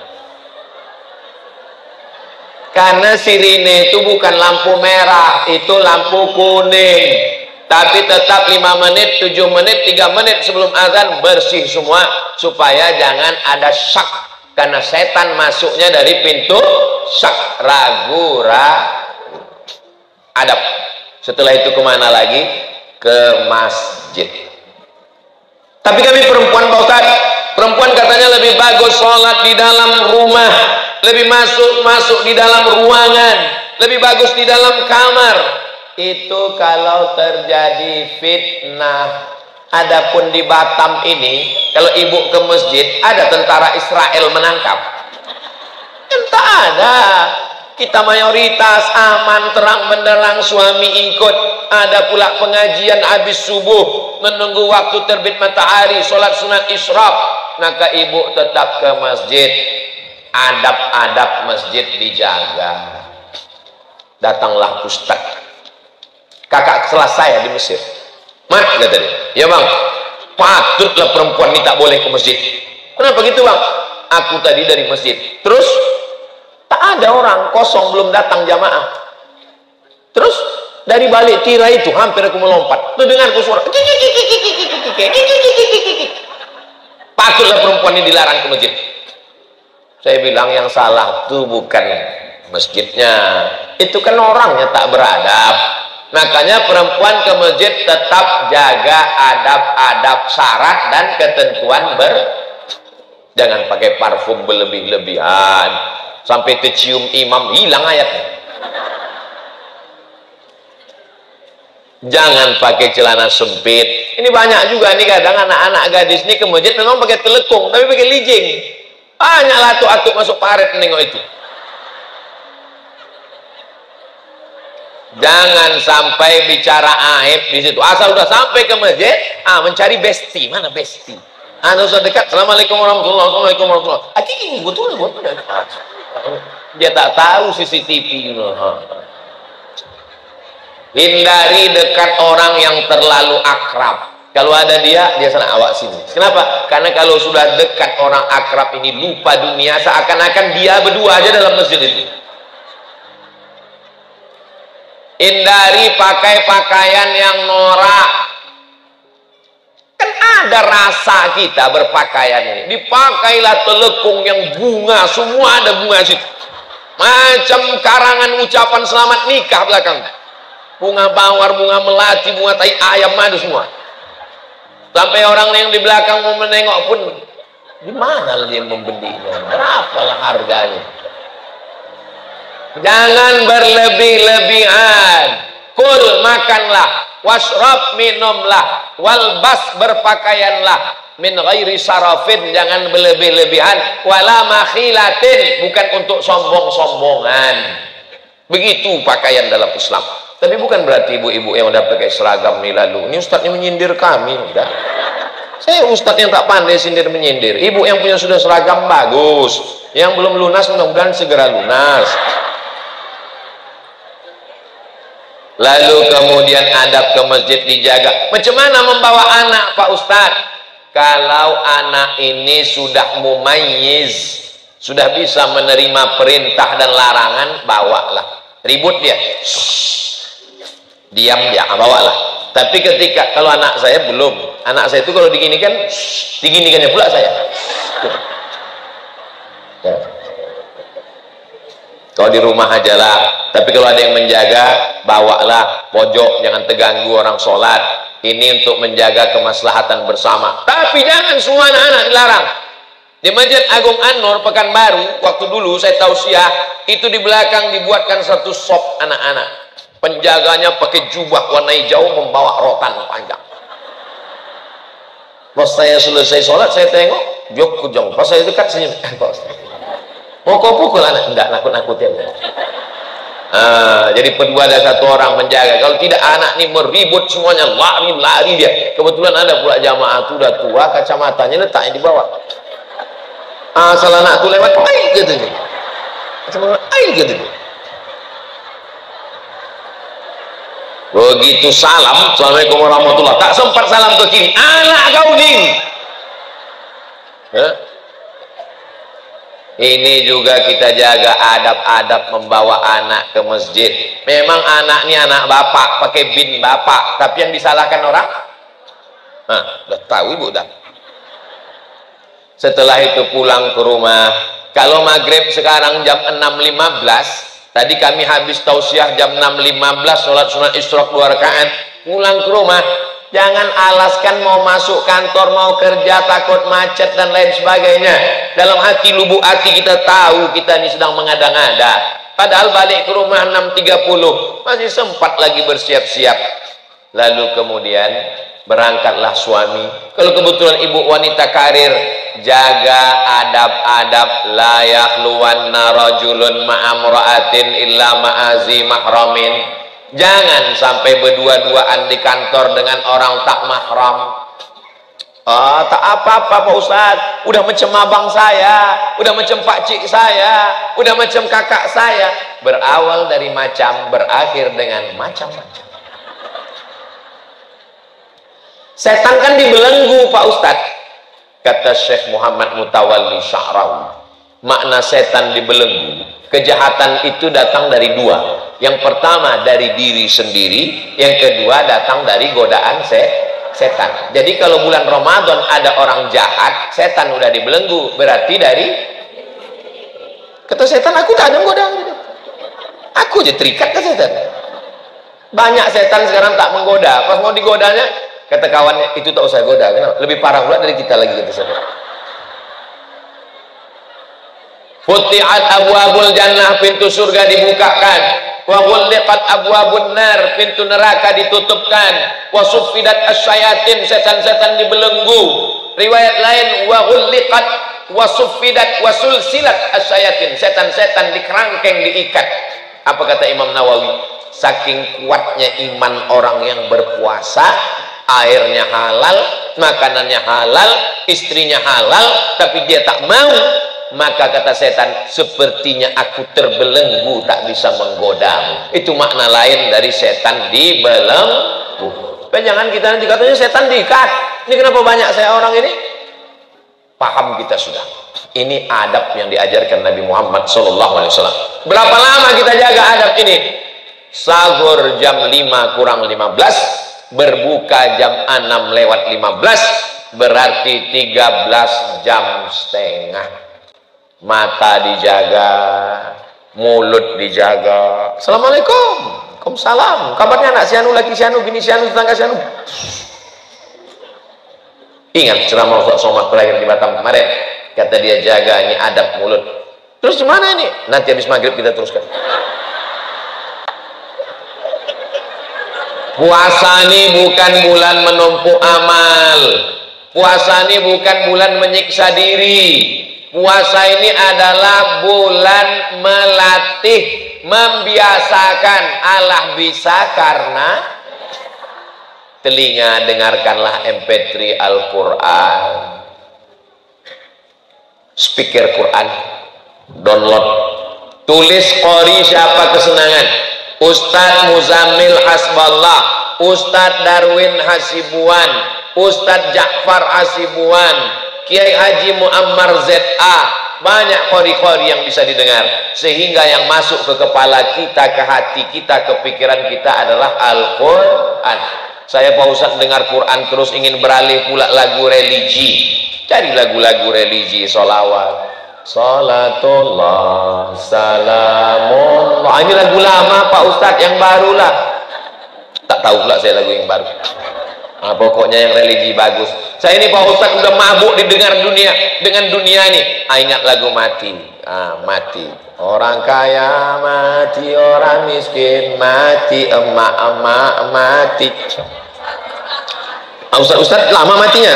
Karena sirine itu bukan lampu merah, itu lampu kuning. Tapi tetap 5 menit, 7 menit, 3 menit sebelum azan bersih semua, supaya jangan ada syak. Karena setan masuknya dari pintu syak, ragu, adab. Setelah itu kemana lagi? Ke masjid. Tapi kami perempuan, Pak Ustaz, perempuan katanya lebih bagus sholat di dalam rumah, lebih masuk di dalam ruangan, lebih bagus di dalam kamar. Itu kalau terjadi fitnah. Adapun di Batam ini, kalau ibu ke masjid, ada tentara Israel menangkap. Entah ada. Kita mayoritas aman, terang benderang, suami ikut. Ada pula pengajian habis subuh, menunggu waktu terbit matahari, sholat sunat isyraq. Maka ibu tetap ke masjid. Adab-adab masjid dijaga. Datanglah ustaz. Kakak kelas saya di Mesir. Mat, kata dia, ya bang, patutlah perempuan ini tak boleh ke masjid. Kenapa gitu bang? Aku tadi dari masjid, terus tak ada orang, kosong, belum datang jamaah. Terus dari balik tirai itu hampir aku melompat, tuh dengarku suara, patutlah perempuan ini dilarang ke masjid. Saya bilang yang salah tuh bukan masjidnya, itu kan orangnya tak beradab. Makanya perempuan ke masjid tetap jaga adab-adab syarat dan ketentuan jangan pakai parfum berlebih-lebihan sampai tercium imam hilang ayatnya. Jangan pakai celana sempit. Ini banyak juga nih kadang anak-anak gadis ini ke masjid memang pakai telekung tapi pakai lijing. Banyak latuk-atuk masuk paret nengok itu. Jangan sampai bicara aib di situ. Asal udah sampai ke masjid, mencari besti. Mana besti? Usah dekat. Assalamualaikum warahmatullahi wabarakatuh. Assalamualaikum warahmatullahi wabarakatuh. Betul. Dia tak tahu CCTV. Hindari dekat orang yang terlalu akrab. Kalau ada dia sana awak sini. Kenapa? Karena kalau sudah dekat orang akrab ini lupa dunia, seakan-akan dia berdua aja dalam masjid itu. Hindari pakai pakaian yang norak. Kan ada rasa kita berpakaian ini. Dipakailah telekung yang bunga, semua ada bunga situ. Macam karangan ucapan selamat nikah belakang. Bunga mawar, bunga melati, bunga tai ayam, ada semua. Sampai orang yang di belakang mau menengok pun, di mana dia membelinya? Berapalah harganya? Jangan berlebih-lebihan. Kul, makanlah, washrab, minumlah, walbas, berpakaianlah, min ghairi sarafin, jangan berlebih-lebihan, wala makhilatin, bukan untuk sombong-sombongan. Begitu pakaian dalam Islam. Tapi bukan berarti ibu-ibu yang udah pakai seragam nih lalu, ini ustadznya menyindir kami, udah. Saya ustadz yang tak pandai sindir menyindir. Ibu yang punya sudah seragam bagus, yang belum lunas mudah-mudahan segera lunas. Lalu kemudian adab ke masjid dijaga. Macam mana membawa anak Pak Ustadz? Kalau anak ini sudah mumayyiz, sudah bisa menerima perintah dan larangan, bawalah. Ribut dia. diam ya, bawalah. Tapi ketika kalau anak saya belum, anak saya itu kalau diginikan, diginikannya pula saya. Ya. Kalau di rumah aja lah. Tapi kalau ada yang menjaga, bawalah pojok, jangan terganggu orang sholat. Ini untuk menjaga kemaslahatan bersama. Tapi jangan semua anak-anak dilarang. Di Masjid Agung An-Nur Pekanbaru, waktu dulu saya tausiah, itu di belakang dibuatkan satu shop anak-anak. Penjaganya pakai jubah warna hijau, membawa rotan panjang. Pas saya selesai sholat, saya tengok, jok kujong. Pas saya dekat senyum, mau kau pukul anak? Enggak, nakut-nakutin. Jadi berdua ada satu orang menjaga. Kalau tidak, anak ini meribut semuanya, lari dia. Kebetulan ada pula jamaah itu udah tua, kacamatanya letaknya di bawah. Salah anak itu lewat, air katanya. Kacamata air katanya. Begitu salam, assalamualaikum warahmatullah, tak sempat salam ke kiri, anak kau ning. Ini juga kita jaga adab-adab membawa anak ke masjid. Memang anak ini anak bapak, pakai bin bapak, tapi yang disalahkan orang? Udah tahu ibu dah. Setelah itu pulang ke rumah. Kalau maghrib sekarang jam 6.15, tadi kami habis tausiah jam 6.15, sholat sunat isyraq 2 rakaat, pulang ke rumah. Jangan alaskan mau masuk kantor, mau kerja, takut macet dan lain sebagainya. Dalam hati, lubuk hati kita tahu kita ini sedang mengada-ngada. Padahal balik ke rumah 6.30, masih sempat lagi bersiap-siap. Lalu kemudian berangkatlah suami. Kalau kebetulan ibu wanita karir, jaga adab-adab. La yakhluwanna rajulun ma'amra'atin illa ma'azi mahramin. Jangan sampai berdua-duaan di kantor dengan orang tak mahram. Tak apa-apa Pak Ustadz, udah macam abang saya, udah macam pakcik saya, udah macam kakak saya. Berawal dari macam, berakhir dengan macam-macam. Setan kan dibelenggu Pak Ustadz. Kata Syekh Muhammad Mutawalli Sya'rawi, makna setan dibelenggu, kejahatan itu datang dari dua. Yang pertama dari diri sendiri, yang kedua datang dari godaan setan. Jadi kalau bulan Ramadan ada orang jahat, setan udah dibelenggu, berarti dari, kata setan, aku tak ada godaan gitu. Aku aja terikat ke setan. Banyak setan sekarang tak menggoda, pas mau digodanya, kata kawannya, itu tak usah goda. Kenapa? Lebih parah pula dari kita lagi, kata setan. Futihat abwabul jannah, pintu surga dibukakan. Wa ghulliqat abwabun nar, pintu neraka ditutupkan. Wa suffidat asyayatin, setan-setan dibelenggu. Riwayat lain, wa ghulliqat wa suffidat wa sulsilat asyayatin, setan-setan dikerangkeng, diikat. Apa kata Imam Nawawi? Saking kuatnya iman orang yang berpuasa, airnya halal, makanannya halal, istrinya halal, tapi dia tak mau, maka kata setan, sepertinya aku terbelenggu, tak bisa menggodamu. Itu makna lain dari setan dibelenggu. Jangan kita nanti katanya setan diikat. Ini kenapa banyak saya orang ini? Paham kita sudah. Ini adab yang diajarkan Nabi Muhammad SAW. Berapa lama kita jaga adab ini? Sahur jam 5 kurang 15, berbuka jam 6 lewat 15, berarti 13 jam setengah. Mata dijaga, mulut dijaga. Assalamualaikum, waalaikumsalam, kabarnya anak sianu, laki sianu, bini sianu, tetangga sianu. Ingat ceramah Ustaz Somad terakhir di Batam kemarin, kata dia, jaga ini adab mulut. Terus gimana ini? Nanti habis maghrib kita teruskan. Puasa ini bukan bulan menumpuk amal. Puasa ini bukan bulan menyiksa diri. Puasa ini adalah bulan melatih, membiasakan. Allah bisa karena telinga, dengarkanlah MP3 Al-Quran, speaker Quran, download, tulis qori siapa kesenangan, Ustadz Muzammil Hasballah, Ustadz Darwin Hasibuan, Ustadz Ja'far Hasibuan, Kiai Haji Muammar ZA, banyak qori-qori yang bisa didengar, sehingga yang masuk ke kepala kita, ke hati kita, ke pikiran kita adalah Al-Quran. Saya Pak Ustadz dengar Quran terus ingin beralih pula lagu religi, cari lagu-lagu religi, sholawat, salatullah, salamullah. Ini lagu lama Pak Ustadz, yang baru lah tak tahu pula saya lagu yang baru. Pokoknya yang religi bagus. Saya ini Pak Ustadz udah mabuk didengar dunia, dengan dunia ini. Ingat lagu mati. Mati. Orang kaya mati, orang miskin mati, emak-emak mati. Ustadz lama matinya.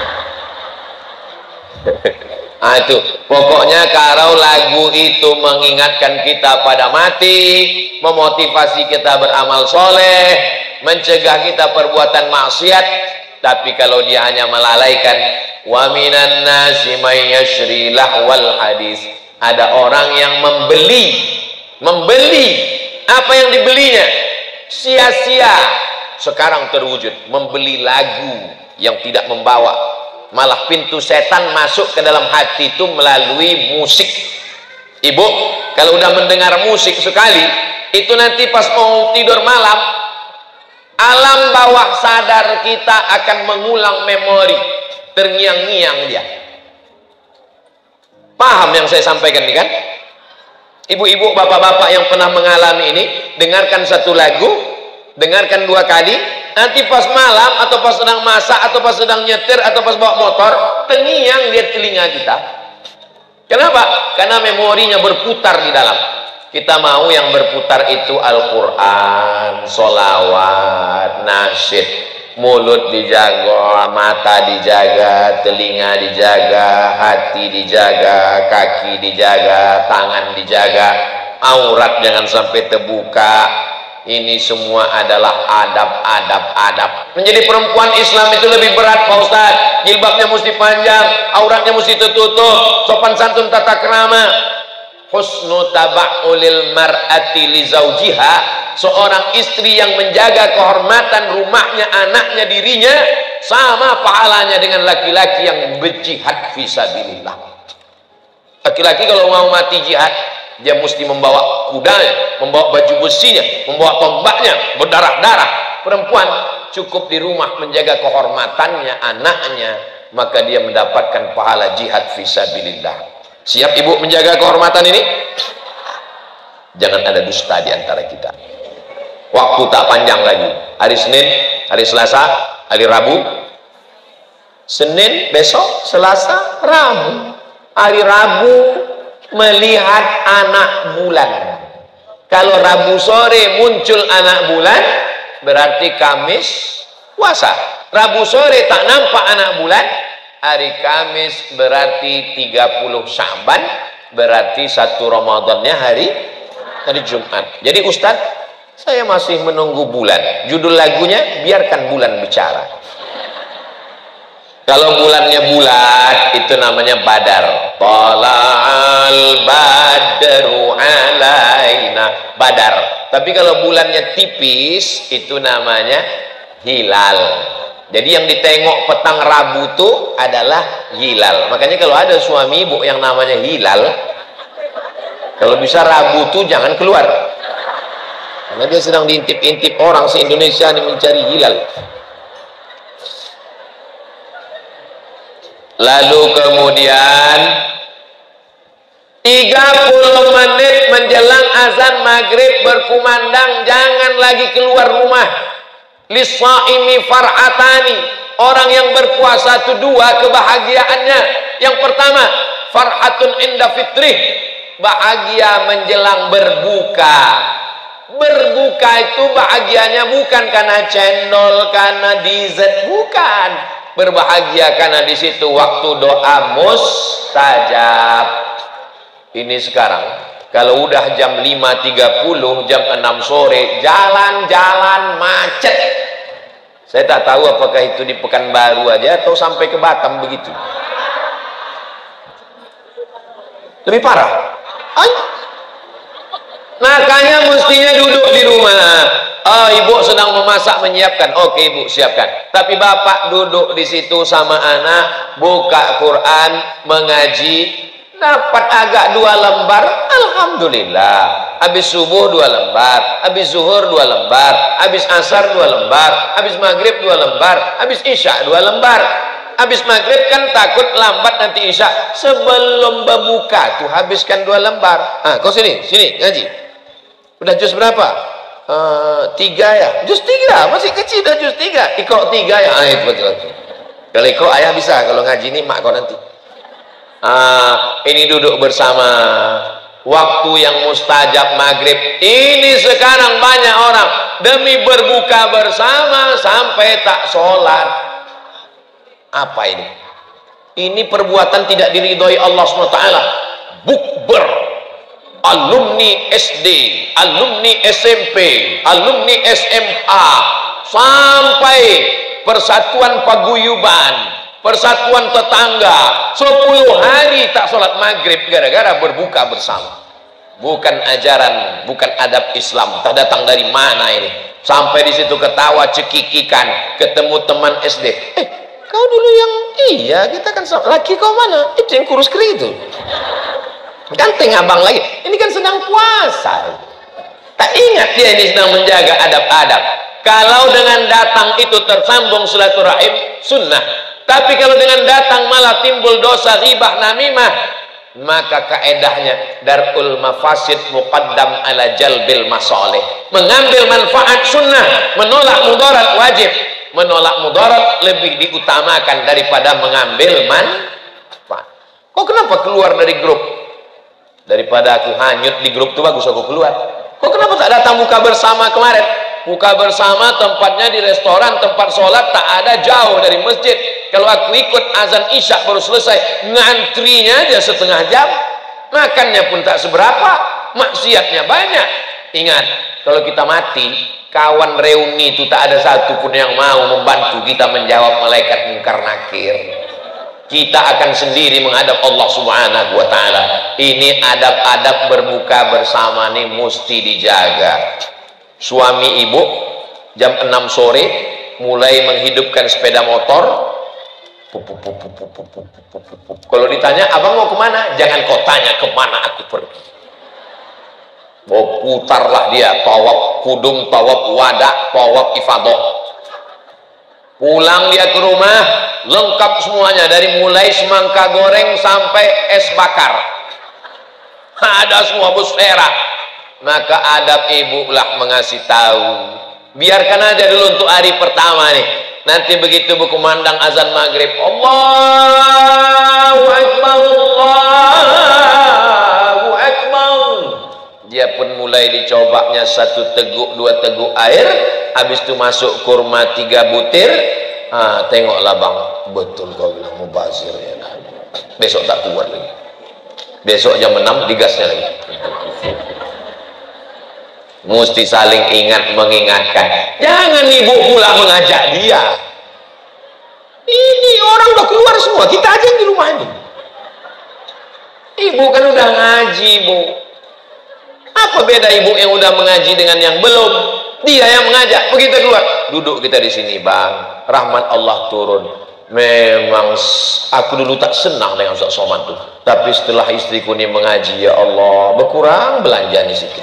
Itu pokoknya kalau lagu itu mengingatkan kita pada mati, memotivasi kita beramal soleh, mencegah kita perbuatan maksiat. Tapi kalau dia hanya melalaikan, wa minan nasi may yashri lahwal hadis, ada orang yang membeli apa yang dibelinya sia-sia. Sekarang terwujud membeli lagu yang tidak membawa, malah pintu setan masuk ke dalam hati itu melalui musik. Ibu, kalau udah mendengar musik sekali, itu nanti pas mau tidur malam, alam bawah sadar kita akan mengulang memori, terngiang-ngiang dia. Paham yang saya sampaikan ini kan? Ibu-ibu, bapak-bapak yang pernah mengalami ini, dengarkan satu lagu, dengarkan 2 kali, nanti pas malam atau pas sedang masak atau pas sedang nyetir atau pas bawa motor, terngiang dia telinga kita. Kenapa? Karena memorinya berputar di dalam. Kita mau yang berputar itu Al-Quran, sholawat, nasyid. Mulut dijaga, mata dijaga, telinga dijaga, hati dijaga, kaki dijaga, tangan dijaga, aurat jangan sampai terbuka. Ini semua adalah adab. Menjadi perempuan Islam itu lebih berat Pak Ustadz. Jilbabnya mesti panjang, auratnya mesti tertutup, sopan santun tata krama. Husnu taba'ulil mar'ati li zawjiha, seorang istri yang menjaga kehormatan rumahnya, anaknya, dirinya, sama pahalanya dengan laki-laki yang berjihad fisabilillah. Laki-laki kalau mau mati jihad, dia mesti membawa kudanya, membawa baju besinya, membawa tombaknya, berdarah-darah. Perempuan cukup di rumah menjaga kehormatannya, anaknya, maka dia mendapatkan pahala jihad fisabilillah. Siap ibu menjaga kehormatan ini? Jangan ada dusta di antara kita. Waktu tak panjang lagi. Hari Senin, hari Selasa, hari Rabu. Senin besok, Selasa, Rabu. Hari Rabu melihat anak bulan. Kalau Rabu sore muncul anak bulan, berarti Kamis puasa. Rabu sore tak nampak anak bulan, hari Kamis berarti 30 Sya'ban, berarti 1 Ramadannya hari Jumat. Jadi Ustadz, saya masih menunggu bulan. Judul lagunya biarkan bulan bicara. Kalau bulannya bulat, itu namanya Badar. Tala'al badru alaina, Badar. Tapi kalau bulannya tipis, itu namanya hilal. Jadi yang ditengok petang Rabu itu adalah hilal. Makanya kalau ada suami ibu yang namanya hilal, kalau bisa Rabu itu jangan keluar, karena dia sedang diintip-intip orang se-Indonesia ini mencari hilal. Lalu kemudian 30 menit menjelang azan maghrib berkumandang, jangan lagi keluar rumah. Lissaimi far'atani, orang yang berpuasa itu 2 kebahagiaannya. Yang pertama, farhatun inda fitrih, bahagia menjelang berbuka. Berbuka itu bahagianya bukan karena cendol, karena dessert, bukan. Berbahagia karena di situ waktu doa mustajab. Ini sekarang kalau udah jam 5.30, jam 6 sore, jalan-jalan macet. Saya tak tahu apakah itu di Pekanbaru aja atau sampai ke Batam begitu. Lebih parah. Makanya mestinya duduk di rumah. Oh, ibu sedang memasak, menyiapkan. Oke, ibu siapkan. Tapi bapak duduk di situ sama anak, buka Quran, mengaji. dapat agak 2 lembar, alhamdulillah. Habis subuh 2 lembar, habis zuhur 2 lembar, habis asar 2 lembar, habis maghrib 2 lembar, habis isya 2 lembar. Habis maghrib kan takut lambat nanti isya, sebelum berbuka tuh habiskan 2 lembar. Kau sini ngaji. Udah juz berapa? 3 ya. Juz 3 masih kecil, udah juz 3. Iqra 3 ya. Itu betul. Kalau Iqra ayah bisa, kalau ngaji ini mak kau nanti. Ini duduk bersama, waktu yang mustajab maghrib. Ini sekarang banyak orang demi berbuka bersama sampai tak sholat. Apa ini? Ini perbuatan tidak diridhoi Allah SWT. Bukber, alumni SD, alumni SMP, alumni SMA, sampai persatuan paguyuban, persatuan tetangga, 10 hari tak sholat maghrib gara-gara berbuka bersama. Bukan ajaran, bukan adab Islam. Tak datang dari mana ini? Sampai di situ ketawa cekikikan, ketemu teman SD. Kau dulu yang kita kan laki kau mana? Itu yang kurus keri itu. Ganteng abang lagi. Ini kan sedang puasa. Tak ingat dia ini sedang menjaga adab-adab. Kalau dengan datang itu tersambung silaturahim, sunnah. Tapi kalau dengan datang malah timbul dosa ghibah namimah, maka kaedahnya darul mafasid muqaddam ala jalbil masalih. Mengambil manfaat sunnah, menolak mudarat wajib. Menolak mudarat lebih diutamakan daripada mengambil manfaat. Kok kenapa keluar dari grup? Daripada aku hanyut di grup itu bagus aku keluar. Kok kenapa tak datang buka bersama kemarin? Buka bersama tempatnya di restoran, tempat sholat tak ada, jauh dari masjid. Kalau aku ikut azan isya baru selesai, ngantrinya aja setengah jam, makannya pun tak seberapa, maksiatnya banyak. Ingat, kalau kita mati, kawan reuni itu tak ada satupun yang mau membantu kita menjawab malaikat mungkar nakir. Kita akan sendiri menghadap Allah Subhanahu wa ta'ala. Ini adab-adab berbuka bersama nih mesti dijaga. Suami ibu jam 6 sore mulai menghidupkan sepeda motor. Kalau ditanya abang mau kemana, jangan kau tanya kemana aku pergi. Putarlah dia, tawaf kudum, tawaf wadah, tawaf ifadah. Pulang dia ke rumah lengkap semuanya, dari mulai semangka goreng sampai es bakar, ada semua busfera. Maka adab ibu lah mengasih tahu. Biarkan aja dulu untuk hari pertama nih, nanti begitu berkumandang azan maghrib, Allahu Akbar, Allahu Akbar, dia pun mulai dicobanya 1 teguk 2 teguk air. Habis itu masuk kurma 3 butir. Tengoklah bang, betul kau bilang mubazir ya. Besok tak kuat lagi, besok jam 6 digasnya lagi. Mesti saling ingat mengingatkan. Jangan ibu pula mengajak dia. Ini orang udah keluar semua, kita aja yang di rumah ini. Ibu kan udah ngaji, Bu. Apa beda ibu yang udah mengaji dengan yang belum? Dia yang mengajak. Begitu keluar, duduk kita di sini bang, rahmat Allah turun. Memang aku dulu tak senang dengan Ustaz Somad tuh, tapi setelah istriku ini mengaji, ya Allah, berkurang belanja nih sedikit.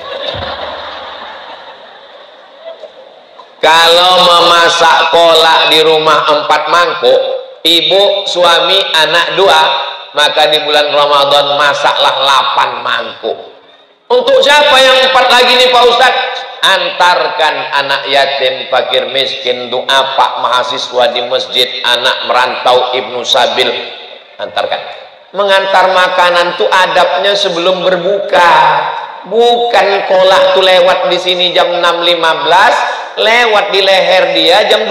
Kalau memasak kolak di rumah 4 mangkuk, ibu, suami, anak 2, maka di bulan Ramadan masaklah 8 mangkuk. Untuk siapa yang 4 lagi nih Pak Ustadz? Antarkan anak yatim, fakir miskin, doa Pak mahasiswa di masjid, anak merantau, ibnu sabil, antarkan. Mengantar makanan tuh adabnya sebelum berbuka. Bukan kolak tuh lewat di sini jam 6.15, lewat di leher dia jam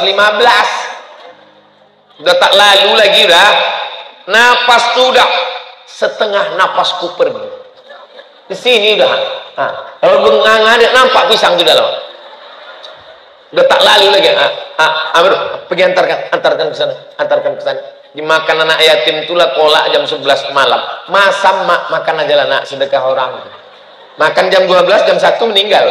12.15. Udah tak lalu lagi dah. Napas tuh udah setengah napasku pergi. Di sini udah. Kalau bengang ada nampak pisang di dalam. Udah tak lalu lagi. Pergi antarkan ke sana, antarkan ke sana. Dimakan anak yatim itulah kolak jam 11 malam. Masam makan aja lah nak, sedekah orang. Makan jam 12, jam 1 meninggal.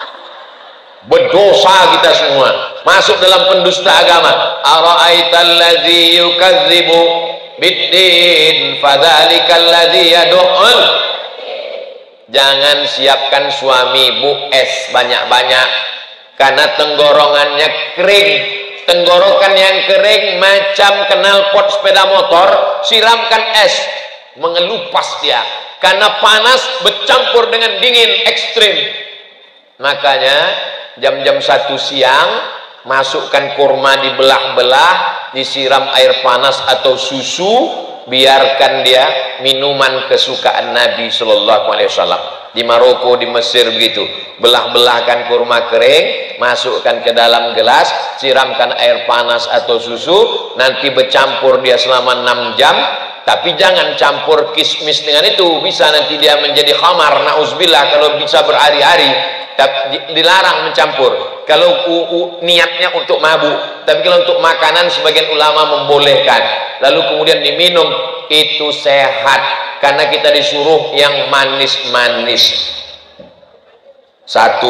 Berdosa kita semua, masuk dalam pendusta agama. Ara'aital ladzi yukadzibu biddin fadzalikal ladzi yad'ul. Jangan siapkan suami Bu es banyak-banyak karena tenggorokannya kering. Tenggorokan yang kering macam knalpot sepeda motor, siramkan es, mengelupas dia karena panas bercampur dengan dingin ekstrim. Makanya jam-jam 1 siang masukkan kurma, dibelah-belah, disiram air panas atau susu, biarkan dia minuman kesukaan Nabi Shallallahu Alaihi Wasallam. Di Maroko, di Mesir begitu, belah-belahkan kurma kering, masukkan ke dalam gelas, siramkan air panas atau susu, nanti bercampur dia selama 6 jam. Tapi jangan campur kismis dengan itu, bisa nanti dia menjadi khamar, na'udzubillah, kalau bisa berhari-hari. Dilarang mencampur kalau niatnya untuk mabuk, tapi kalau untuk makanan sebagian ulama membolehkan, lalu kemudian diminum, itu sehat karena kita disuruh yang manis-manis. 1,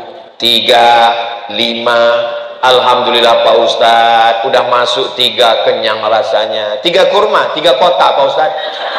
3, 5, alhamdulillah Pak Ustadz udah masuk 3, kenyang rasanya. 3 kurma, 3 kotak Pak Ustadz.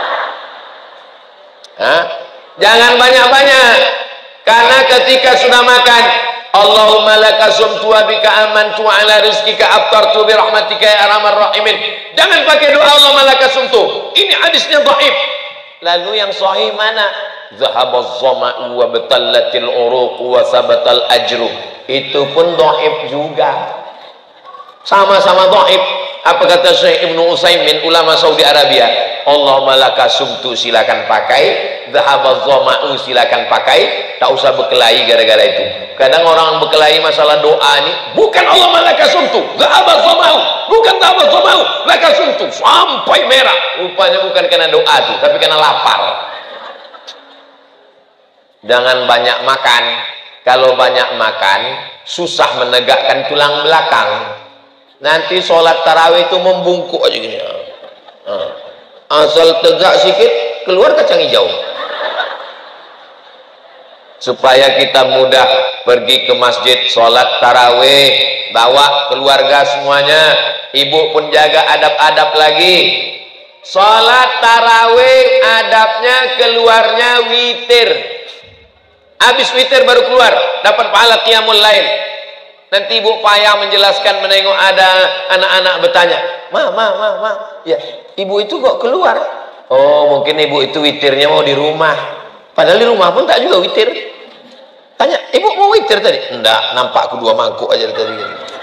Jangan banyak-banyak. Karena ketika sudah makan, Allahumma laka sumtu wa bika amantu ala rizkika aftartu bi rahmatika ya arhamar rahimin. Jangan pakai doa Allahumma laka sumtu. Ini hadisnya dhaif. Lalu yang sahih mana? Zahabaz zama'u wa batallatil uruq wa sabatal ajru. Itu pun dhaif juga. Sama-sama dhaif. Apa kata Syekh Ibnu Utsaimin, ulama Saudi Arabia? Allahumma laka sumtu, silakan pakai. Zahabaz zama'u, silakan pakai. Tak usah berkelahi gara-gara itu. Kadang orang berkelahi masalah doa ini, bukan Allahumma laka sumtu, zahabaz zama'u, bukan zahabaz zama'u, laka sumtu, sampai merah. Rupanya bukan karena doa itu, tapi karena lapar. Jangan banyak makan. Kalau banyak makan, susah menegakkan tulang belakang. Nanti sholat tarawih itu membungkuk aja gini. Asal tegak sikit, keluar kacang hijau. Supaya kita mudah pergi ke masjid sholat tarawih, bawa keluarga semuanya, ibu pun jaga adab-adab lagi. Sholat tarawih adabnya keluarnya witir. Habis witir baru keluar, dapat pahala qiyamul lail. Nanti ibu payah menjelaskan, menengok ada anak-anak bertanya, ma, ya ibu itu kok keluar? Oh, mungkin ibu itu witirnya mau di rumah. Padahal di rumah pun tak juga witir. Tanya, ibu mau witir tadi? Enggak, nampak aku 2 mangkuk aja tadi.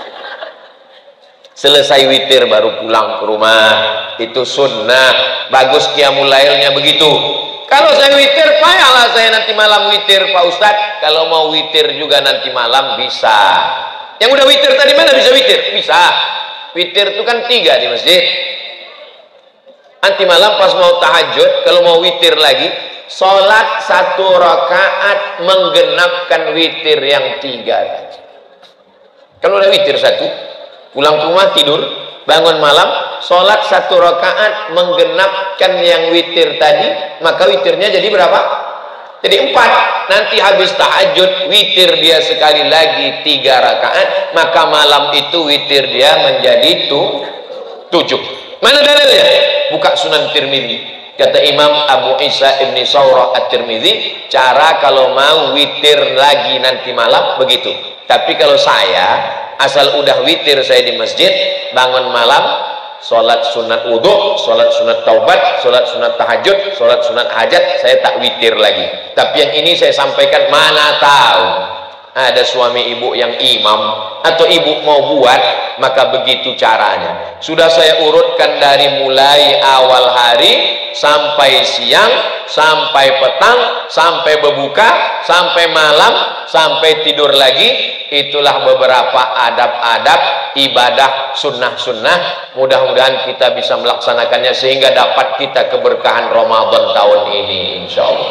Selesai witir baru pulang ke rumah. Itu sunnah. Bagus qiyamul lailnya begitu. Kalau saya witir, payahlah saya nanti malam witir Pak Ustadz. Kalau mau witir juga nanti malam bisa. Yang udah witir tadi mana bisa witir? Bisa. Witir itu kan 3 di masjid. Nanti malam pas mau tahajud, kalau mau witir lagi, sholat 1 rakaat menggenapkan witir yang 3 tadi. Kalau udah witir 1, pulang ke rumah tidur, bangun malam, sholat 1 rakaat menggenapkan yang witir tadi, maka witirnya jadi berapa? Jadi 4. Nanti habis tahajud, witir dia sekali lagi 3 rakaat, maka malam itu witir dia menjadi 7. Mana dalilnya? Buka Sunan Tirmidzi. Kata Imam Abu Isa Ibni Saurah At-Tirmidzi, cara kalau mau witir lagi nanti malam begitu. Tapi kalau saya asal udah witir saya di masjid, bangun malam, sholat sunat wudhu, sholat sunat taubat, sholat sunat tahajud, sholat sunat hajat, saya tak witir lagi. Tapi yang ini saya sampaikan, mana tahu ada suami ibu yang imam atau ibu mau buat, maka begitu caranya. Sudah saya urutkan dari mulai awal hari sampai siang, sampai petang, sampai berbuka, sampai malam, sampai tidur lagi. Itulah beberapa adab-adab ibadah sunnah-sunnah. Mudah-mudahan kita bisa melaksanakannya sehingga dapat kita keberkahan Ramadan tahun ini, insya Allah.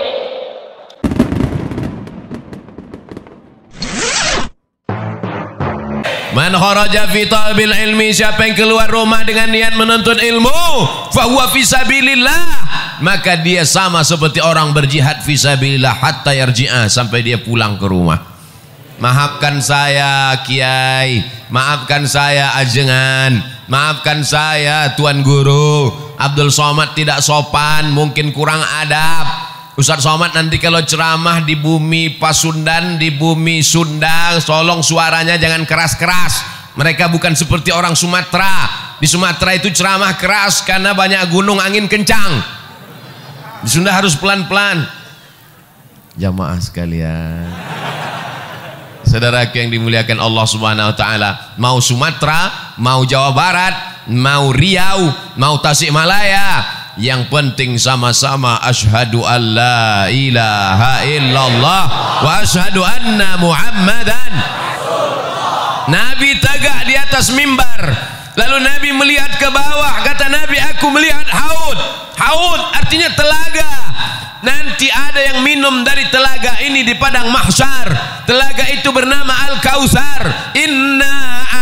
Man kharaja fi talabil ilmi, siapa yang keluar rumah dengan niat menuntut ilmu, fa huwa fi sabilillah, maka dia sama seperti orang berjihad fi sabilillah hatta yarji'a, sampai dia pulang ke rumah. Maafkan saya Kiai, maafkan saya ajengan, Maafkan saya Tuan Guru, Abdul Somad tidak sopan, mungkin kurang adab. Ustaz Somad nanti kalau ceramah di bumi Pasundan, di bumi Sunda, tolong suaranya jangan keras-keras. Mereka bukan seperti orang Sumatera. Di Sumatera itu ceramah keras karena banyak gunung, angin kencang. Di Sunda harus pelan-pelan. Jamaah sekalian, saudaraku yang dimuliakan Allah Subhanahu wa taala, mau Sumatera, mau Jawa Barat, mau Riau, mau Tasikmalaya, yang penting sama-sama asyhadu an la ilaha illallah wa asyhadu anna Muhammadan. Nabi tegak di atas mimbar, lalu Nabi melihat ke bawah, kata Nabi, aku melihat haud. Haud artinya telaga. Nanti ada yang minum dari telaga ini di padang mahsyar. Telaga itu bernama Al-Kautsar. Inna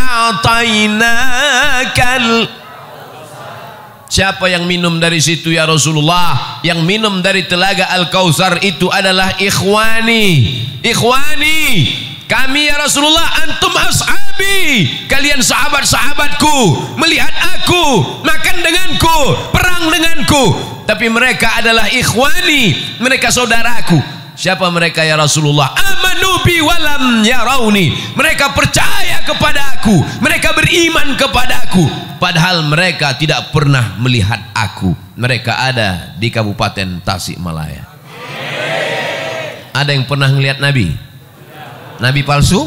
a'tainakal. Siapa yang minum dari situ ya Rasulullah? Yang minum dari telaga Al-Kautsar itu adalah ikhwani. Ikhwani, kami ya Rasulullah, antum ashabi, kalian sahabat-sahabatku, melihat aku, makan denganku, perang denganku, tapi mereka adalah ikhwani, mereka saudaraku. Siapa mereka ya Rasulullah? Amanu bi walam yarawni, mereka percaya kepada aku, mereka beriman kepada aku, padahal mereka tidak pernah melihat aku. Mereka ada di Kabupaten Tasikmalaya. Ada yang pernah melihat Nabi? Nabi palsu?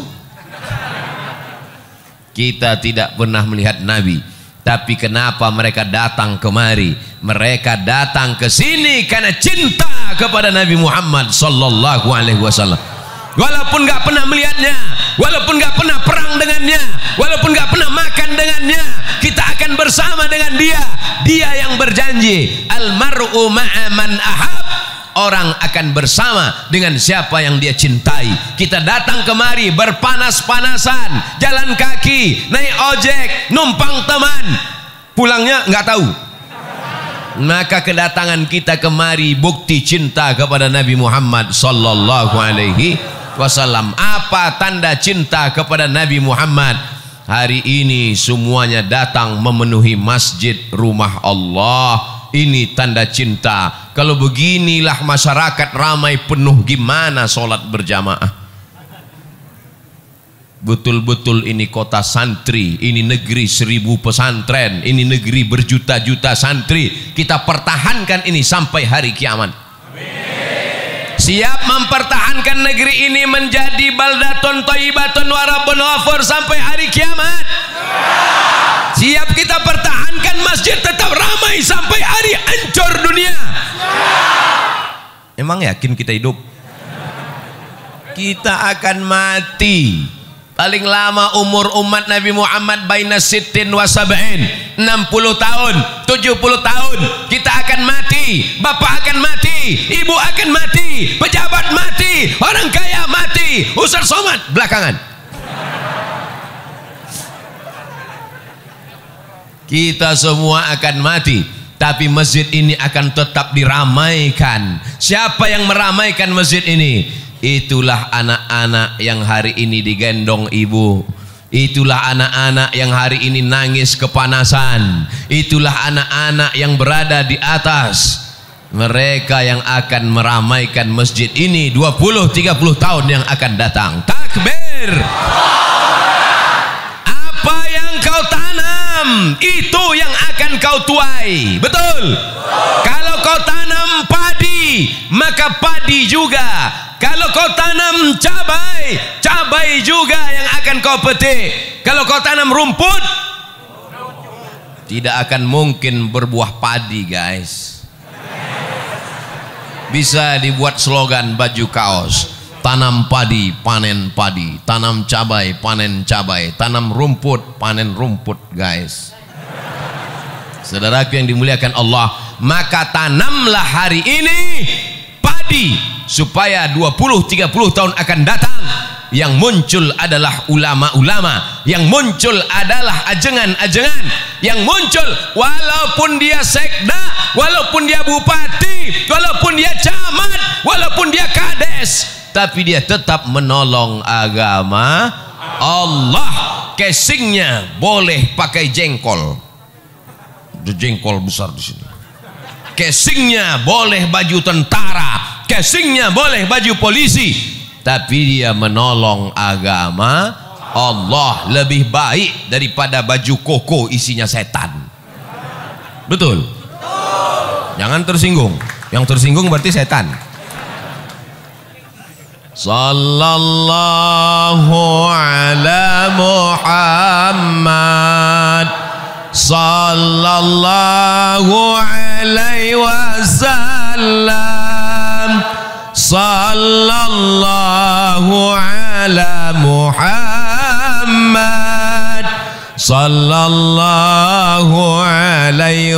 Kita tidak pernah melihat Nabi. Tapi kenapa mereka datang kemari? Mereka datang ke sini karena cinta kepada Nabi Muhammad sallallahu alaihi wasallam. Walaupun nggak pernah melihatnya, walaupun nggak pernah perang dengannya, walaupun nggak pernah makan dengannya, kita akan bersama dengan dia. Dia yang berjanji, almar'u ma'a man ahab. Orang akan bersama dengan siapa yang dia cintai. Kita datang kemari berpanas-panasan, jalan kaki, naik ojek, numpang teman, pulangnya nggak tahu. Maka kedatangan kita kemari bukti cinta kepada Nabi Muhammad sallallahu alaihi wasallam. Apa tanda cinta kepada Nabi Muhammad? Hari ini semuanya datang memenuhi masjid rumah Allah. Ini tanda cinta. Kalau beginilah masyarakat ramai penuh, gimana sholat berjamaah? Betul-betul ini kota santri, ini negeri 1000 pesantren, ini negeri berjuta-juta santri. Kita pertahankan ini sampai hari kiamat. Siap mempertahankan negeri ini menjadi baldatun thayyibatun wa rabbun ghafur sampai hari kiamat. Siap kita pertahankan masjid tetap ramai sampai hari hancur dunia. Emang yakin kita hidup? Kita akan mati. Paling lama umur umat Nabi Muhammad baina sittin wa sab'in, 60 tahun, 70 tahun. Kita akan mati, bapak akan mati, ibu akan mati, pejabat mati, orang kaya mati, Ustaz Somad belakangan. Kita semua akan mati, tapi masjid ini akan tetap diramaikan. Siapa yang meramaikan masjid ini? Itulah anak-anak yang hari ini digendong ibu. Itulah anak-anak yang hari ini nangis kepanasan. Itulah anak-anak yang berada di atas. Mereka yang akan meramaikan masjid ini 20-30 tahun yang akan datang. Takbir! Apa yang kau tanam, itu yang akan kau tuai. Betul? Kalau kau tanam padi, maka padi juga. Kalau kau tanam cabai, cabai juga yang akan kau petik. Kalau kau tanam rumput, tidak akan mungkin berbuah padi, guys. Bisa dibuat slogan baju kaos. Tanam padi, panen padi. Tanam cabai, panen cabai. Tanam rumput, panen rumput, guys. Saudaraku yang dimuliakan Allah, maka tanamlah hari ini padi, supaya 20-30 tahun akan datang yang muncul adalah ulama-ulama, yang muncul adalah ajengan-ajengan, yang muncul walaupun dia sekda, walaupun dia bupati, walaupun dia camat, walaupun dia kades, tapi dia tetap menolong agama Allah. casingnya boleh pakai jengkol. Ada jengkol besar di sini. Casingnya boleh baju tentara, casingnya boleh baju polisi, tapi dia menolong agama Allah lebih baik daripada baju koko isinya setan. Betul? Jangan tersinggung. Yang tersinggung berarti setan. Sallallahu ala Muhammad sallallahu alaihi wasallam sallallahu ala Muhammad sallallahu alaihi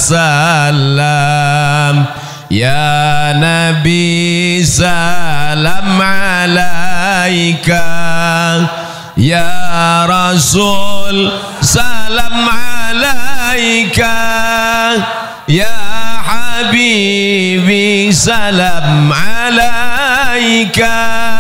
wasallam. Ya Nabi salam alaika, ya Rasul salam alaika, ya Habibi salam alaika,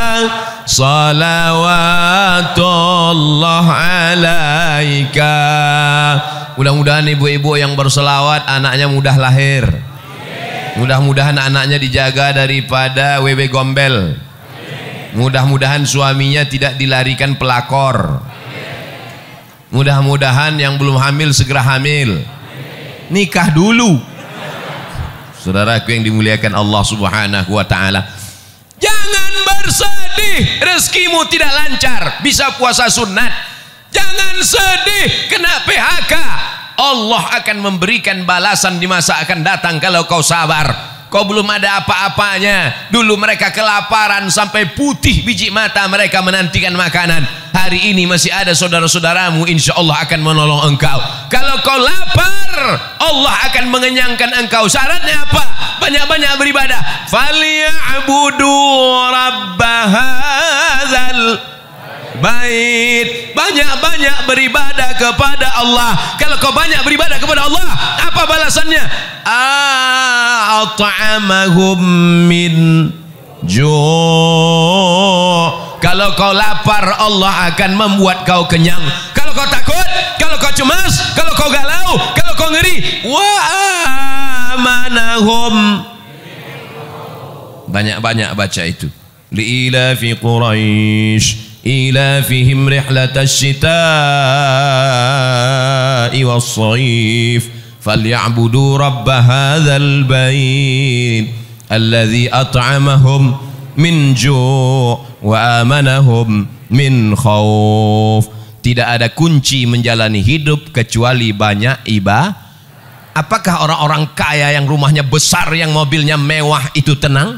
salawatullah alaika. Mudah-mudahan ibu-ibu yang berselawat anaknya mudah lahir. Mudah-mudahan anaknya dijaga daripada wewe gombel. Mudah-mudahan suaminya tidak dilarikan pelakor. Mudah-mudahan yang belum hamil segera hamil. Nikah dulu. Saudaraku yang dimuliakan Allah Subhanahu wa taala. Jangan bersedih rezekimu tidak lancar, bisa puasa sunat. Jangan sedih kena PHK. Allah akan memberikan balasan di masa akan datang kalau kau sabar. Kau belum ada apa-apanya. Dulu mereka kelaparan sampai putih biji mata mereka menantikan makanan. Hari ini masih ada saudara-saudaramu, insya Allah akan menolong engkau. Kalau kau lapar, Allah akan mengenyangkan engkau. Syaratnya apa? Banyak-banyak beribadah. Falyabudu rabba hadzal bait. Banyak-banyak beribadah kepada Allah. Kalau kau banyak beribadah kepada Allah, apa balasannya? At'amahum min ju'. Kalau kau lapar, Allah akan membuat kau kenyang. Kalau kau takut, kalau kau cemas, kalau kau galau, kalau kau ngeri, wa amanahum. Banyak-banyak baca itu. Li'ilafi Quraisy إلافهم رحلة الشتاء والصيف فليعبدوا رب هذا البيت الذي أطعمهم من جوع وآمنهم من خوف. Tidak ada kunci menjalani hidup kecuali banyak ibadah. Apakah orang-orang kaya yang rumahnya besar, yang mobilnya mewah itu tenang?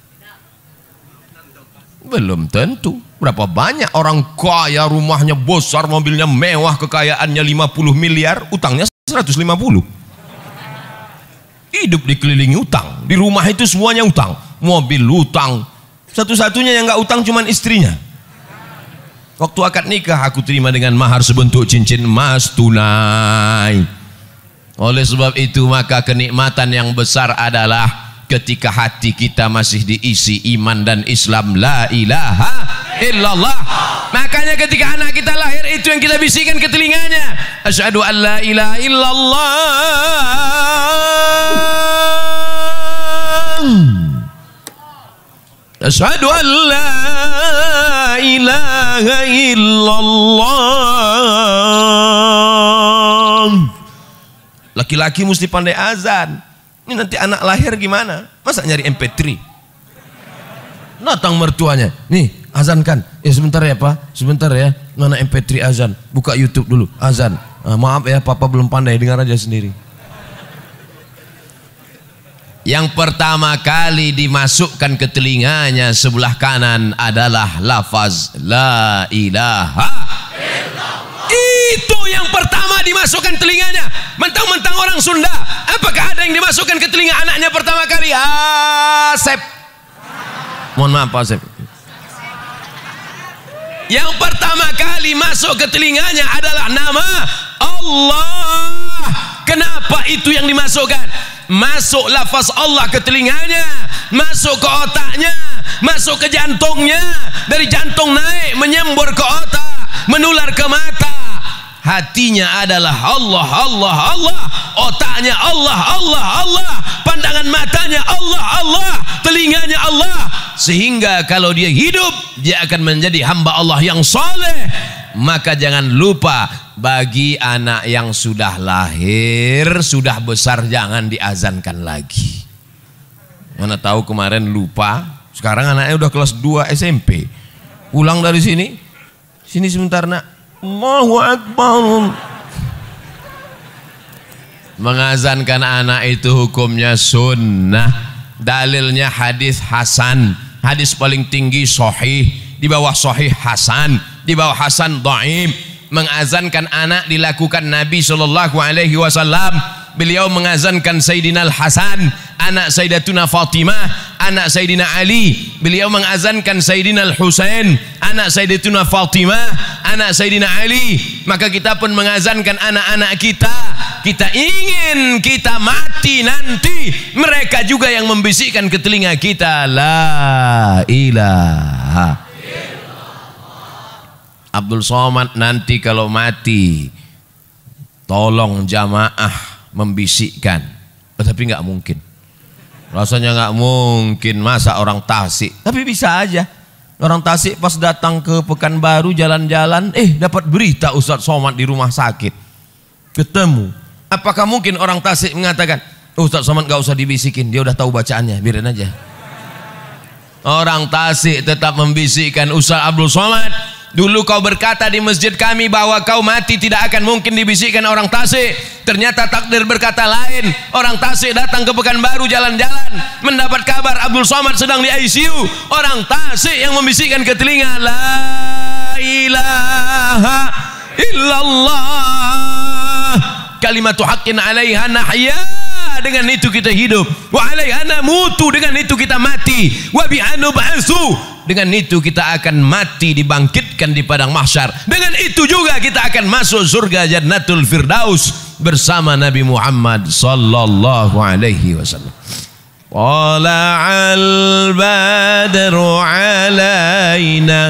Belum tentu. Berapa banyak orang kaya, rumahnya besar, mobilnya mewah, kekayaannya 50 miliar, utangnya 150. Hidup dikelilingi utang. Di rumah itu semuanya utang. Mobil utang. Satu-satunya yang nggak utang cuman istrinya. Waktu akad nikah aku terima dengan mahar sebentuk cincin emas tunai. Oleh sebab itu maka kenikmatan yang besar adalah ketika hati kita masih diisi iman dan Islam, la ilaha illallah. Makanya ketika anak kita lahir, itu yang kita bisikan ke telinganya, asyhadu an la ilaha illallah, asyhadu an la ilaha illallah. Laki-laki mesti pandai azan. Ini nanti anak lahir gimana? Masa nyari MP3? Datang mertuanya, nih azankan. Ya sebentar ya Pak, sebentar ya. Mana MP3 azan? Buka YouTube dulu, azan. Maaf ya, Papa belum pandai, dengar aja sendiri. Yang pertama kali dimasukkan ke telinganya sebelah kanan adalah lafaz la ilaha illallah. Itu yang pertama dimasukkan telinganya. Mentang-mentang orang Sunda, apakah ada yang dimasukkan ke telinga anaknya pertama kali? Asep. Mohon maaf Pak Asep. Yang pertama kali masuk ke telinganya adalah nama Allah. Kenapa itu yang dimasukkan? Masuk lafaz Allah ke telinganya, masuk ke otaknya, masuk ke jantungnya, dari jantung naik menyembur ke otak, menular ke mata. Hatinya adalah Allah, Allah, Allah. Otaknya Allah, Allah, Allah. Pandangan matanya Allah, Allah. Telinganya Allah. Sehingga kalau dia hidup, dia akan menjadi hamba Allah yang soleh. Maka jangan lupa, bagi anak yang sudah lahir, sudah besar, jangan diazankan lagi. Mana tahu kemarin lupa, sekarang anaknya udah kelas 2 SMP. Pulang dari sini sebentar nak. Allahu Akbar. Mengazankan anak itu hukumnya sunnah. Dalilnya hadis hasan. Hadis paling tinggi sahih, di bawah sahih hasan, di bawah hasan dhaif. Mengazankan anak dilakukan Nabi SAW. Beliau mengazankan Sayyidina Al-Hasan, anak Sayyidatuna Fatimah, anak Sayyidina Ali. Beliau mengazankan Sayyidina Al-Husain, anak Sayyidatuna Fatimah, anak Sayyidina Ali. Maka kita pun mengazankan anak-anak kita. Kita ingin kita mati nanti, mereka juga yang membisikkan ke telinga kita, la ilaha. Abdul Somad nanti kalau mati, tolong jamaah membisikkan. Tapi nggak mungkin, rasanya nggak mungkin. Masa orang Tasik? Tapi bisa aja orang Tasik pas datang ke Pekanbaru jalan-jalan, dapat berita Ustadz Somad di rumah sakit, ketemu. Apakah mungkin orang Tasik mengatakan Ustadz Somad nggak usah dibisikin, dia udah tahu bacaannya, biarin aja? Orang Tasik tetap membisikkan, Ustadz Abdul Somad, dulu kau berkata di masjid kami bahwa kau mati tidak akan mungkin dibisikkan orang Tasik. Ternyata takdir berkata lain. Orang Tasik datang ke Pekanbaru jalan-jalan, mendapat kabar Abdul Somad sedang di ICU. Orang Tasik yang membisikkan ke telinga, la ilaha illallah, kalimatu haqqin alaiha nahya. Dengan itu kita hidup. Wa alaiha namutu, dengan itu kita mati. Wa biha nub'atsu, dengan itu kita akan mati, dibangkitkan di padang mahsyar. Dengan itu juga kita akan masuk surga Jannatul Firdaus bersama Nabi Muhammad sallallahu alaihi wasallam. Tala'al badru alaina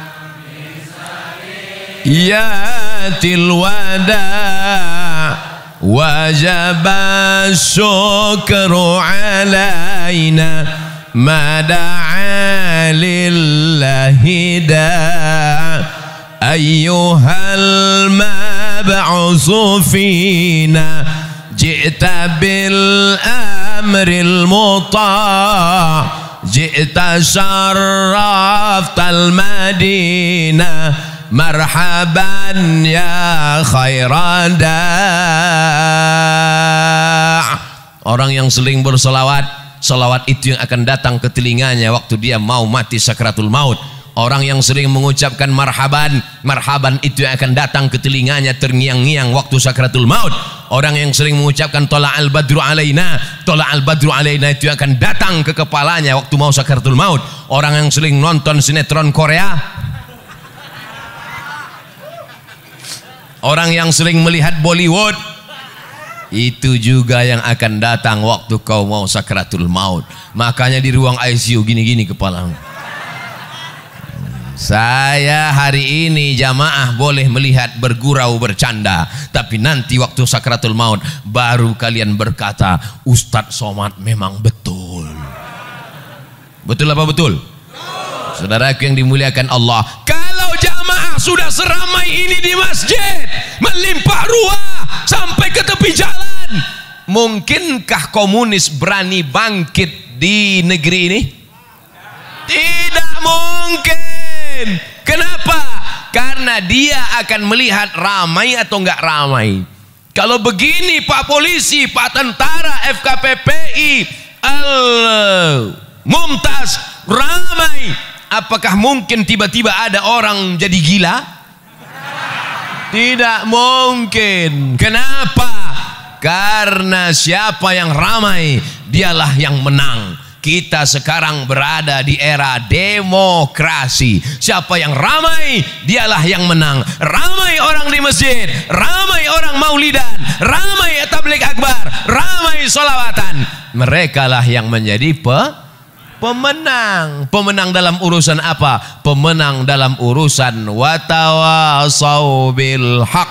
yatil wada' wajaba syukru alaina ma da'a lillahi da' ayyuhal mab'usu fina ji'ta bil amril muta' ji'ta syarraftal madinah marhaban ya khairan da'. Orang yang sering berselawat, selawat itu yang akan datang ke telinganya waktu dia mau mati sakratul maut. Orang yang sering mengucapkan marhaban, marhaban itu yang akan datang ke telinganya terngiang-ngiang waktu sakratul maut. Orang yang sering mengucapkan tola'al badru alaina, tola'al badru alaina itu yang akan datang ke kepalanya waktu mau sakratul maut. Orang yang sering nonton sinetron Korea, orang yang sering melihat Bollywood, itu juga yang akan datang waktu kau mau sakratul maut. Makanya di ruang ICU gini-gini kepalamu. Saya hari ini jamaah boleh melihat, bergurau, bercanda, tapi nanti waktu sakratul maut baru kalian berkata Ustadz Somad memang betul. Betul apa betul? Saudaraku yang dimuliakan Allah, kalau jamaah sudah seramai ini di masjid, melimpah ruah sampai ke tepi jalan, mungkinkah komunis berani bangkit di negeri ini? Tidak mungkin. Kenapa? Karena dia akan melihat ramai atau enggak ramai. Kalau begini Pak Polisi, Pak Tentara, FKPPI, Mumtaz ramai, apakah mungkin tiba-tiba ada orang jadi gila? Tidak mungkin. Kenapa? Karena siapa yang ramai, dialah yang menang. Kita sekarang berada di era demokrasi. Siapa yang ramai, dialah yang menang. Ramai orang di masjid, ramai orang maulidan, ramai tabligh akbar, ramai solawatan. Mereka lah yang menjadi Pemenang. Pemenang dalam urusan apa? Pemenang dalam urusan watawasau bil haq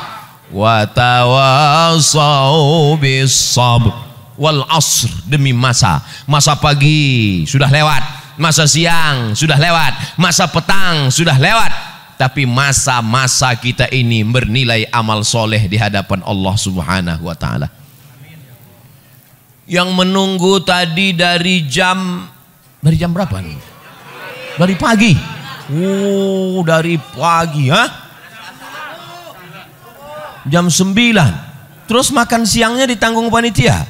watawasau bis sabr wal asr, demi masa. Masa pagi sudah lewat, masa siang sudah lewat, masa petang sudah lewat, tapi masa-masa kita ini bernilai amal soleh di hadapan Allah Subhanahu wa ta'ala. Yang menunggu tadi dari jam berapa nih? Dari pagi. Oh, dari pagi, ha? Jam 9. Terus makan siangnya ditanggung panitia.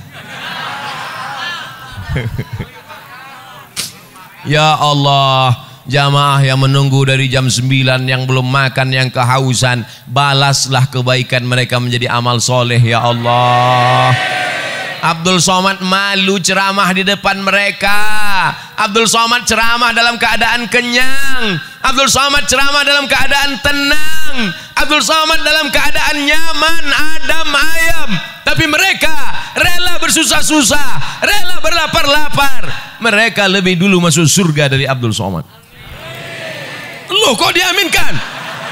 Ya Allah, jamaah yang menunggu dari jam 9 yang belum makan, yang kehausan, balaslah kebaikan mereka menjadi amal soleh ya Allah. Abdul Somad malu ceramah di depan mereka. Abdul Somad ceramah dalam keadaan kenyang. Abdul Somad ceramah dalam keadaan tenang. Abdul Somad dalam keadaan nyaman, adem ayem. Tapi mereka rela bersusah-susah, rela berlapar-lapar. Mereka lebih dulu masuk surga dari Abdul Somad. Loh, kok diaminkan?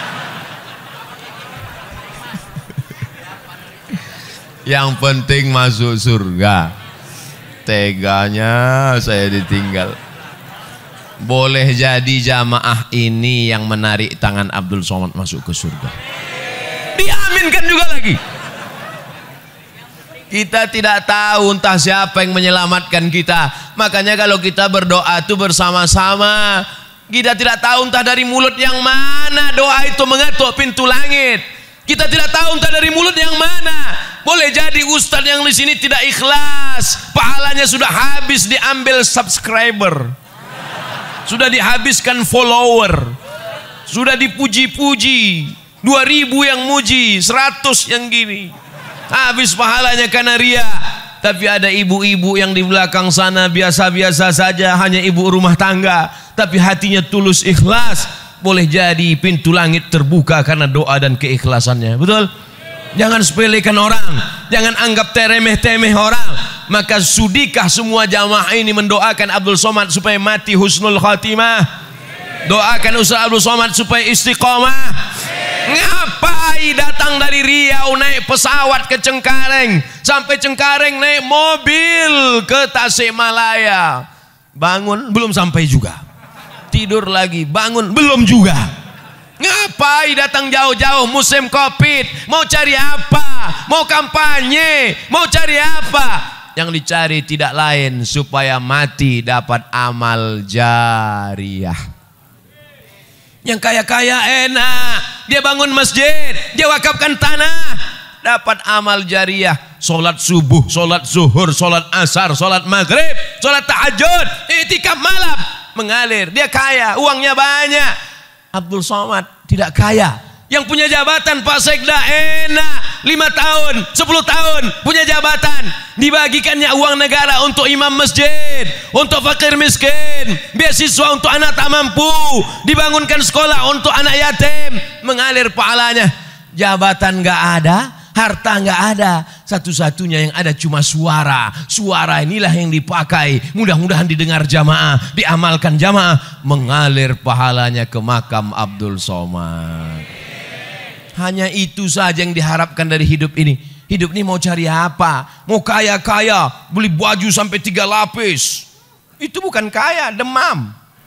Yang penting masuk surga. Teganya saya ditinggal. Boleh jadi jamaah ini yang menarik tangan Abdul Somad masuk ke surga. Diaminkan juga lagi. Kita tidak tahu entah siapa yang menyelamatkan kita. Makanya kalau kita berdoa itu bersama-sama. Kita tidak tahu entah dari mulut yang mana doa itu mengetuk pintu langit. Kita tidak tahu entah dari mulut yang mana. Boleh jadi ustadz yang di sini tidak ikhlas, pahalanya sudah habis diambil subscriber, sudah dihabiskan follower, sudah dipuji-puji, 2000 yang muji, 100 yang gini, habis pahalanya karena ria. Tapi ada ibu-ibu yang di belakang sana biasa-biasa saja, hanya ibu rumah tangga, tapi hatinya tulus ikhlas. Boleh jadi pintu langit terbuka karena doa dan keikhlasannya. Betul? Jangan sepelekan orang, jangan anggap teremeh-temeh orang. Maka sudikah semua jamaah ini mendoakan Abdul Somad supaya mati husnul khatimah? Doakan Ustaz Abdul Somad supaya istiqomah. Ngapai datang dari Riau naik pesawat ke Cengkareng, sampai Cengkareng naik mobil ke Tasikmalaya. Bangun belum sampai juga, tidur lagi, bangun belum juga. Ngapai datang jauh-jauh musim Covid? Mau cari apa? Mau kampanye? Mau cari apa? Yang dicari tidak lain supaya mati dapat amal jariah. Yang kaya-kaya enak, dia bangun masjid, dia wakafkan tanah, dapat amal jariah. Solat subuh, solat zuhur, solat asar, solat maghrib, solat tahajud, i'tikaf malam, mengalir. Dia kaya, uangnya banyak. Abdul Somad tidak kaya. Yang punya jabatan Pak Sekda enak, 5 tahun, 10 tahun punya jabatan, dibagikannya uang negara untuk imam masjid, untuk fakir miskin, beasiswa untuk anak tak mampu, dibangunkan sekolah untuk anak yatim, mengalir pahalanya. Jabatan nggak ada, harta nggak ada, satu-satunya yang ada cuma suara. Suara inilah yang dipakai, mudah-mudahan didengar jamaah, diamalkan jamaah, mengalir pahalanya ke makam Abdul Somad. Hanya itu saja yang diharapkan dari hidup ini. Hidup ini mau cari apa? Mau kaya-kaya, beli baju sampai 3 lapis. Itu bukan kaya, demam.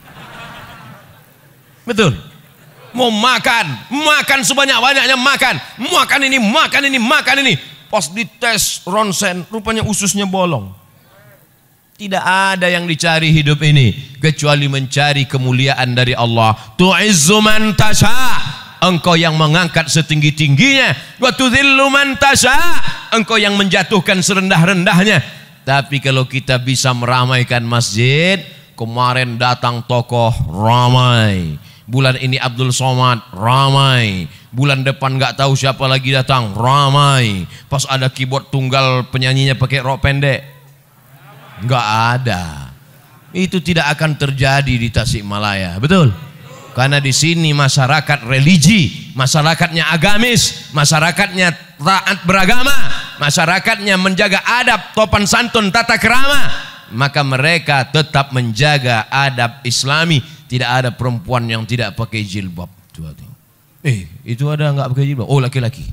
Betul? Mau makan sebanyak-banyaknya, makan ini. Pas dites ronsen, rupanya ususnya bolong. Tidak ada yang dicari hidup ini kecuali mencari kemuliaan dari Allah. Tu'izzu man tasha, engkau yang mengangkat setinggi-tingginya. Wa tudhillu man tasha, engkau yang menjatuhkan serendah-rendahnya. Tapi kalau kita bisa meramaikan masjid, kemarin datang tokoh ramai, bulan ini Abdul Somad ramai, bulan depan nggak tahu siapa lagi datang ramai. Pas ada keyboard tunggal penyanyinya pakai rok pendek, nggak ada. Itu tidak akan terjadi di Tasikmalaya, betul? Karena di sini masyarakat religi, masyarakatnya agamis, masyarakatnya taat beragama, masyarakatnya menjaga adab, sopan santun, tata krama. maka mereka tetap menjaga adab Islami. Tidak ada perempuan yang tidak pakai jilbab. Itu ada nggak pakai jilbab? Oh, laki-laki.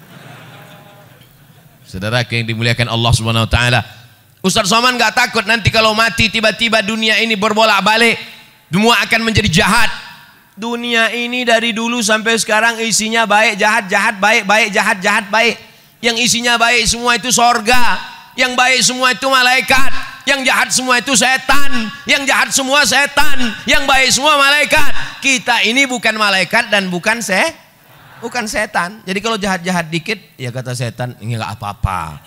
Saudara yang dimuliakan Allah Subhanahu wa taala. Ustaz Somad nggak takut nanti kalau mati tiba-tiba dunia ini berbolak-balik, semua akan menjadi jahat. Dunia ini dari dulu sampai sekarang isinya baik, jahat, jahat, baik, baik, jahat, jahat, baik. Yang isinya baik semua itu sorga, yang baik semua itu malaikat, yang jahat semua itu setan, yang jahat semua setan, yang baik semua malaikat. Kita ini bukan malaikat dan bukan setan. Jadi kalau jahat-jahat dikit, ya kata setan, ini nggak apa-apa.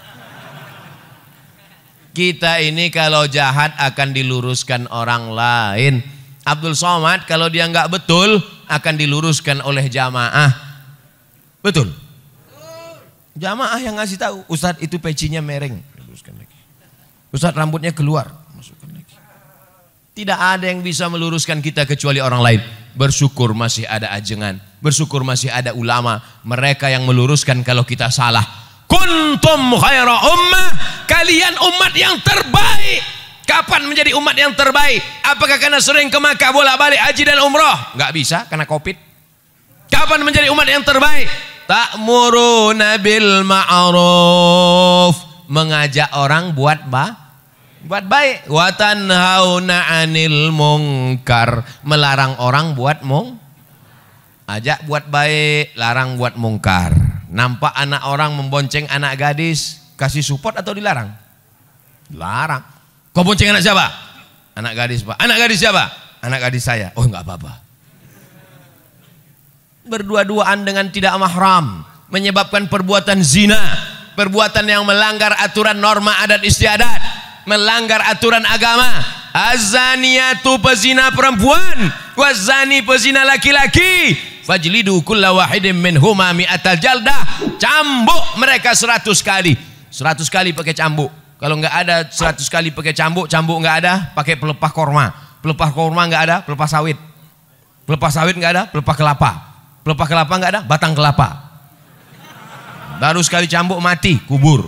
Kita ini kalau jahat akan diluruskan orang lain. Abdul Somad kalau dia nggak betul akan diluruskan oleh jamaah. Betul? Jamaah yang ngasih tahu, Ustadz itu pecinya mereng, luruskan lagi. Ustadz rambutnya keluar, masukkan lagi. Tidak ada yang bisa meluruskan kita kecuali orang lain. Bersyukur masih ada ajengan, bersyukur masih ada ulama, mereka yang meluruskan kalau kita salah. Kuntum khaira ummah, kalian umat yang terbaik. Kapan menjadi umat yang terbaik? Apakah karena sering ke Makkah bolak-balik haji dan umroh? Nggak bisa karena Covid. Kapan menjadi umat yang terbaik? Ta'muruna bil ma'ruf, mengajak orang buat baik. Wa tanhauna 'anil munkar, melarang orang buat ajak buat baik, larang buat mungkar. Nampak anak orang membonceng anak gadis, kasih support atau dilarang? Larang. Kau bonceng anak siapa? Anak gadis, Pak. Anak gadis siapa? Anak gadis saya. Oh, enggak apa-apa. Berdua-duaan dengan tidak mahram menyebabkan perbuatan zina, perbuatan yang melanggar aturan norma adat istiadat, melanggar aturan agama. Az-zaniyatu pezina perempuan, waz-zani pezina laki-laki, fajlidu kulla wahidin minhuma mi'atal jaldah, cambuk mereka 100 kali. 100 kali pakai cambuk. Kalau enggak ada 100 kali pakai cambuk enggak ada, pakai pelepah korma. Pelepah korma enggak ada, pelepah sawit. Pelepah sawit enggak ada, pelepah kelapa. Pelepah kelapa enggak ada, batang kelapa. Baru sekali cambuk mati, kubur.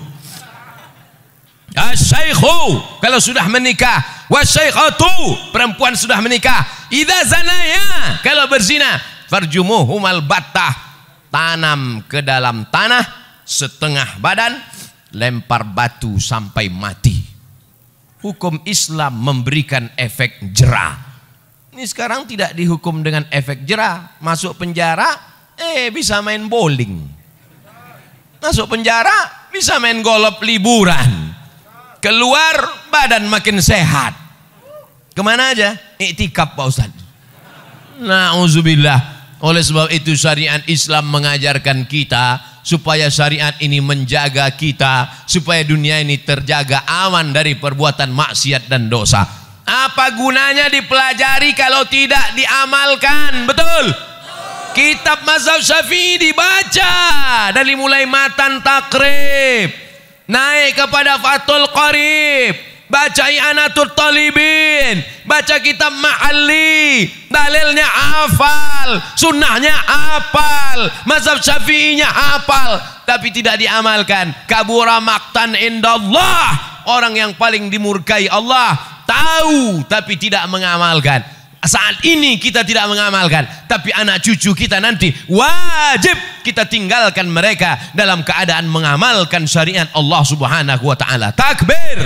Asy-syaikhu kalau sudah menikah, wasyaikhatu perempuan sudah menikah, idza zanaya kalau berzina, farjumuhumal battah, tanam ke dalam tanah setengah badan, lempar batu sampai mati. Hukum Islam memberikan efek jera. Ini sekarang tidak dihukum dengan efek jera. Masuk penjara, bisa main bowling. Masuk penjara, bisa main golf liburan. Keluar, badan makin sehat. Kemana aja? Iktikaf Pak Ustaz. Na'udzubillah. Oleh sebab itu syariat Islam mengajarkan kita supaya syariat ini menjaga kita, supaya dunia ini terjaga aman dari perbuatan maksiat dan dosa. Apa gunanya dipelajari kalau tidak diamalkan? Betul? Kitab mazhab Syafi'i dibaca dari mulai matan takrib naik kepada Fathul Qarib, baca I'anatul Talibin, baca kitab Ma'ali, dalilnya hafal, sunnahnya hafal, mazhab Syafi'inya hafal, tapi tidak diamalkan. Kabura maqtan indallah, orang yang paling dimurkai Allah. Tahu tapi tidak mengamalkan. Saat ini kita tidak mengamalkan, tapi anak cucu kita nanti wajib kita tinggalkan mereka dalam keadaan mengamalkan syariat Allah Subhanahu wa taala. Takbir.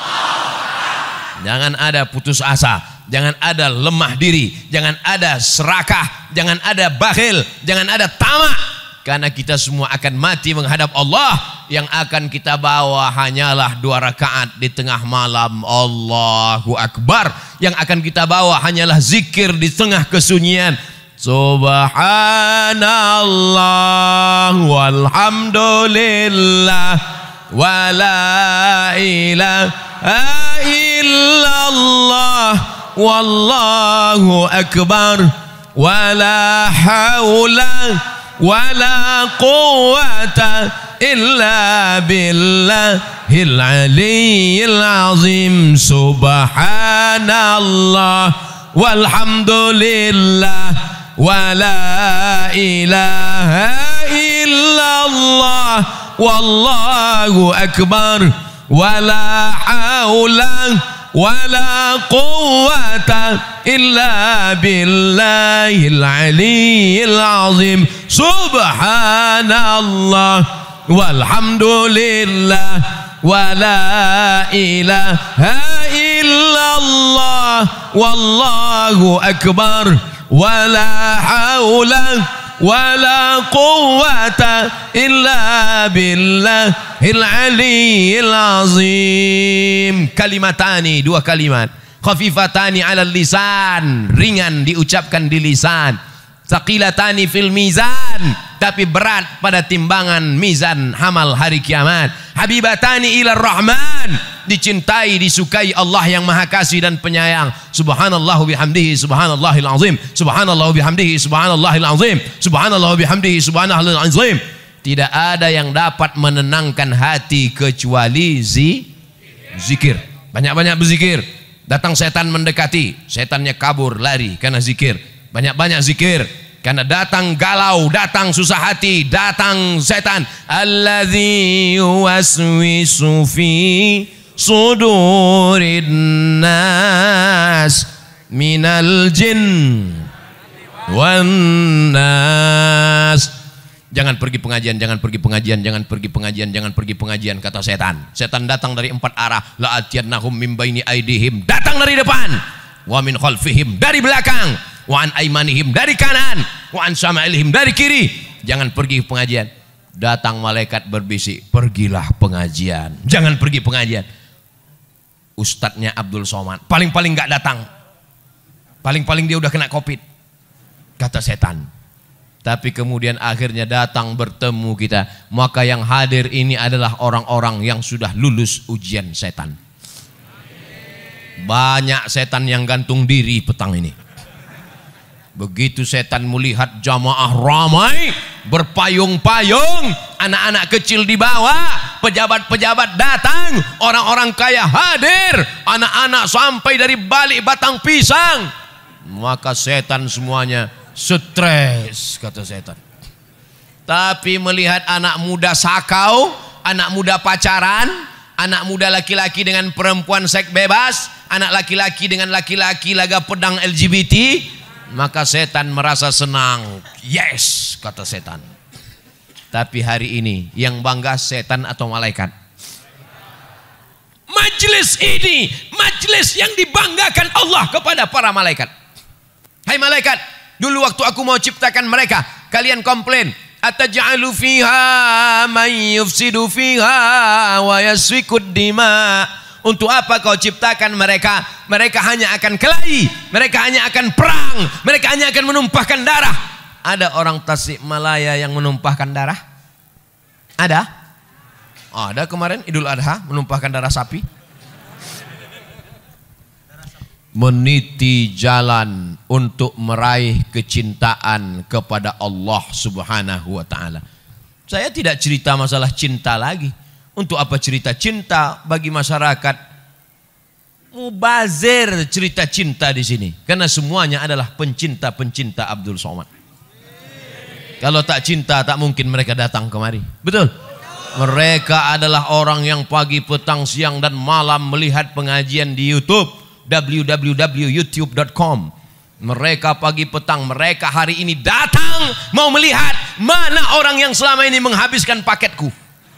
Jangan ada putus asa, jangan ada lemah diri, jangan ada serakah, jangan ada bakhil, jangan ada tamak. Karena kita semua akan mati menghadap Allah. Yang akan kita bawa hanyalah 2 rakaat di tengah malam. Allahu Akbar. Yang akan kita bawa hanyalah zikir di tengah kesunyian. Subhanallah walhamdulillah wa la ilaha illallah wallahu akbar wa la hawla wala quwwata illa billahil aliyyil azim. Subhanallah walhamdulillah wala ilaha illallah wallahu akbar wala haula ولا قوة إلا بالله العلي العظيم سبحان الله والحمد لله ولا إله إلا الله والله أكبر ولا حول ولا قوة إلا بالله العلي العظيم. Kalimatani, dua kalimat. Khafifatani 'alal lisan, ringan diucapkan di lisan. Tsaqilatani fil mizan, tapi berat pada timbangan mizan amal hari kiamat. Habibatani ilar rahman, dicintai disukai Allah yang maha kasih dan penyayang. Subhanallah bihamdihi subhanallahil azim, subhanallah bihamdihi subhanallahil azim, subhanallah bihamdihi subhanallahil azim. Tidak ada yang dapat menenangkan hati kecuali zikir. Banyak-banyak berzikir. Datang setan mendekati, setannya kabur lari karena zikir. Banyak-banyak zikir. Karena datang galau, datang susah hati, datang setan. Alladzi yuwaswisu fi sudurin nas minal jin wan nas. Jangan pergi pengajian, jangan pergi pengajian, jangan pergi pengajian, jangan pergi pengajian, kata setan. Setan datang dari 4 arah. La'atiyannahum min baini aidihim, datang dari depan. Wa min khalfihim, dari belakang. Wa an aimanihim, dari kanan. Wa an sama'ilihim, dari kiri. Jangan pergi pengajian. Datang malaikat berbisik, pergilah pengajian. Jangan pergi pengajian. Ustadznya Abdul Somad paling-paling gak datang. Paling-paling dia udah kena COVID, kata setan. Tapi kemudian akhirnya datang bertemu kita. Maka yang hadir ini adalah orang-orang yang sudah lulus ujian setan. Banyak setan yang gantung diri petang ini. Begitu setan melihat jamaah ramai, berpayung-payung, anak-anak kecil di bawah, pejabat-pejabat datang, orang-orang kaya hadir, anak-anak sampai dari balik batang pisang. Maka setan semuanya stres, kata setan. Tapi melihat anak muda sakau, anak muda pacaran, anak muda laki-laki dengan perempuan seks bebas, anak laki-laki dengan laki-laki laga pedang LGBT, maka setan merasa senang. Yes, kata setan. Tapi hari ini yang bangga setan atau malaikat? Majlis ini, majlis yang dibanggakan Allah kepada para malaikat. Hai malaikat, dulu waktu aku mau ciptakan mereka, kalian komplain, ataj'alu fiha may yufsidu fiha wa yasfikud dima. Untuk apa kau ciptakan mereka? Mereka hanya akan kelahi, mereka hanya akan perang, mereka hanya akan menumpahkan darah. Ada orang Tasikmalaya yang menumpahkan darah? Ada? Ada kemarin Idul Adha menumpahkan darah sapi. Meniti jalan untuk meraih kecintaan kepada Allah Subhanahu wa ta'ala. Saya tidak cerita masalah cinta lagi. Untuk apa cerita cinta bagi masyarakat? Mubazir cerita cinta di sini. Karena semuanya adalah pencinta-pencinta Abdul Somad. Kalau tak cinta tak mungkin mereka datang kemari. Betul? Mereka adalah orang yang pagi, petang, siang dan malam melihat pengajian di YouTube. www.youtube.com. Mereka pagi petang, mereka hari ini datang mau melihat mana orang yang selama ini menghabiskan paketku.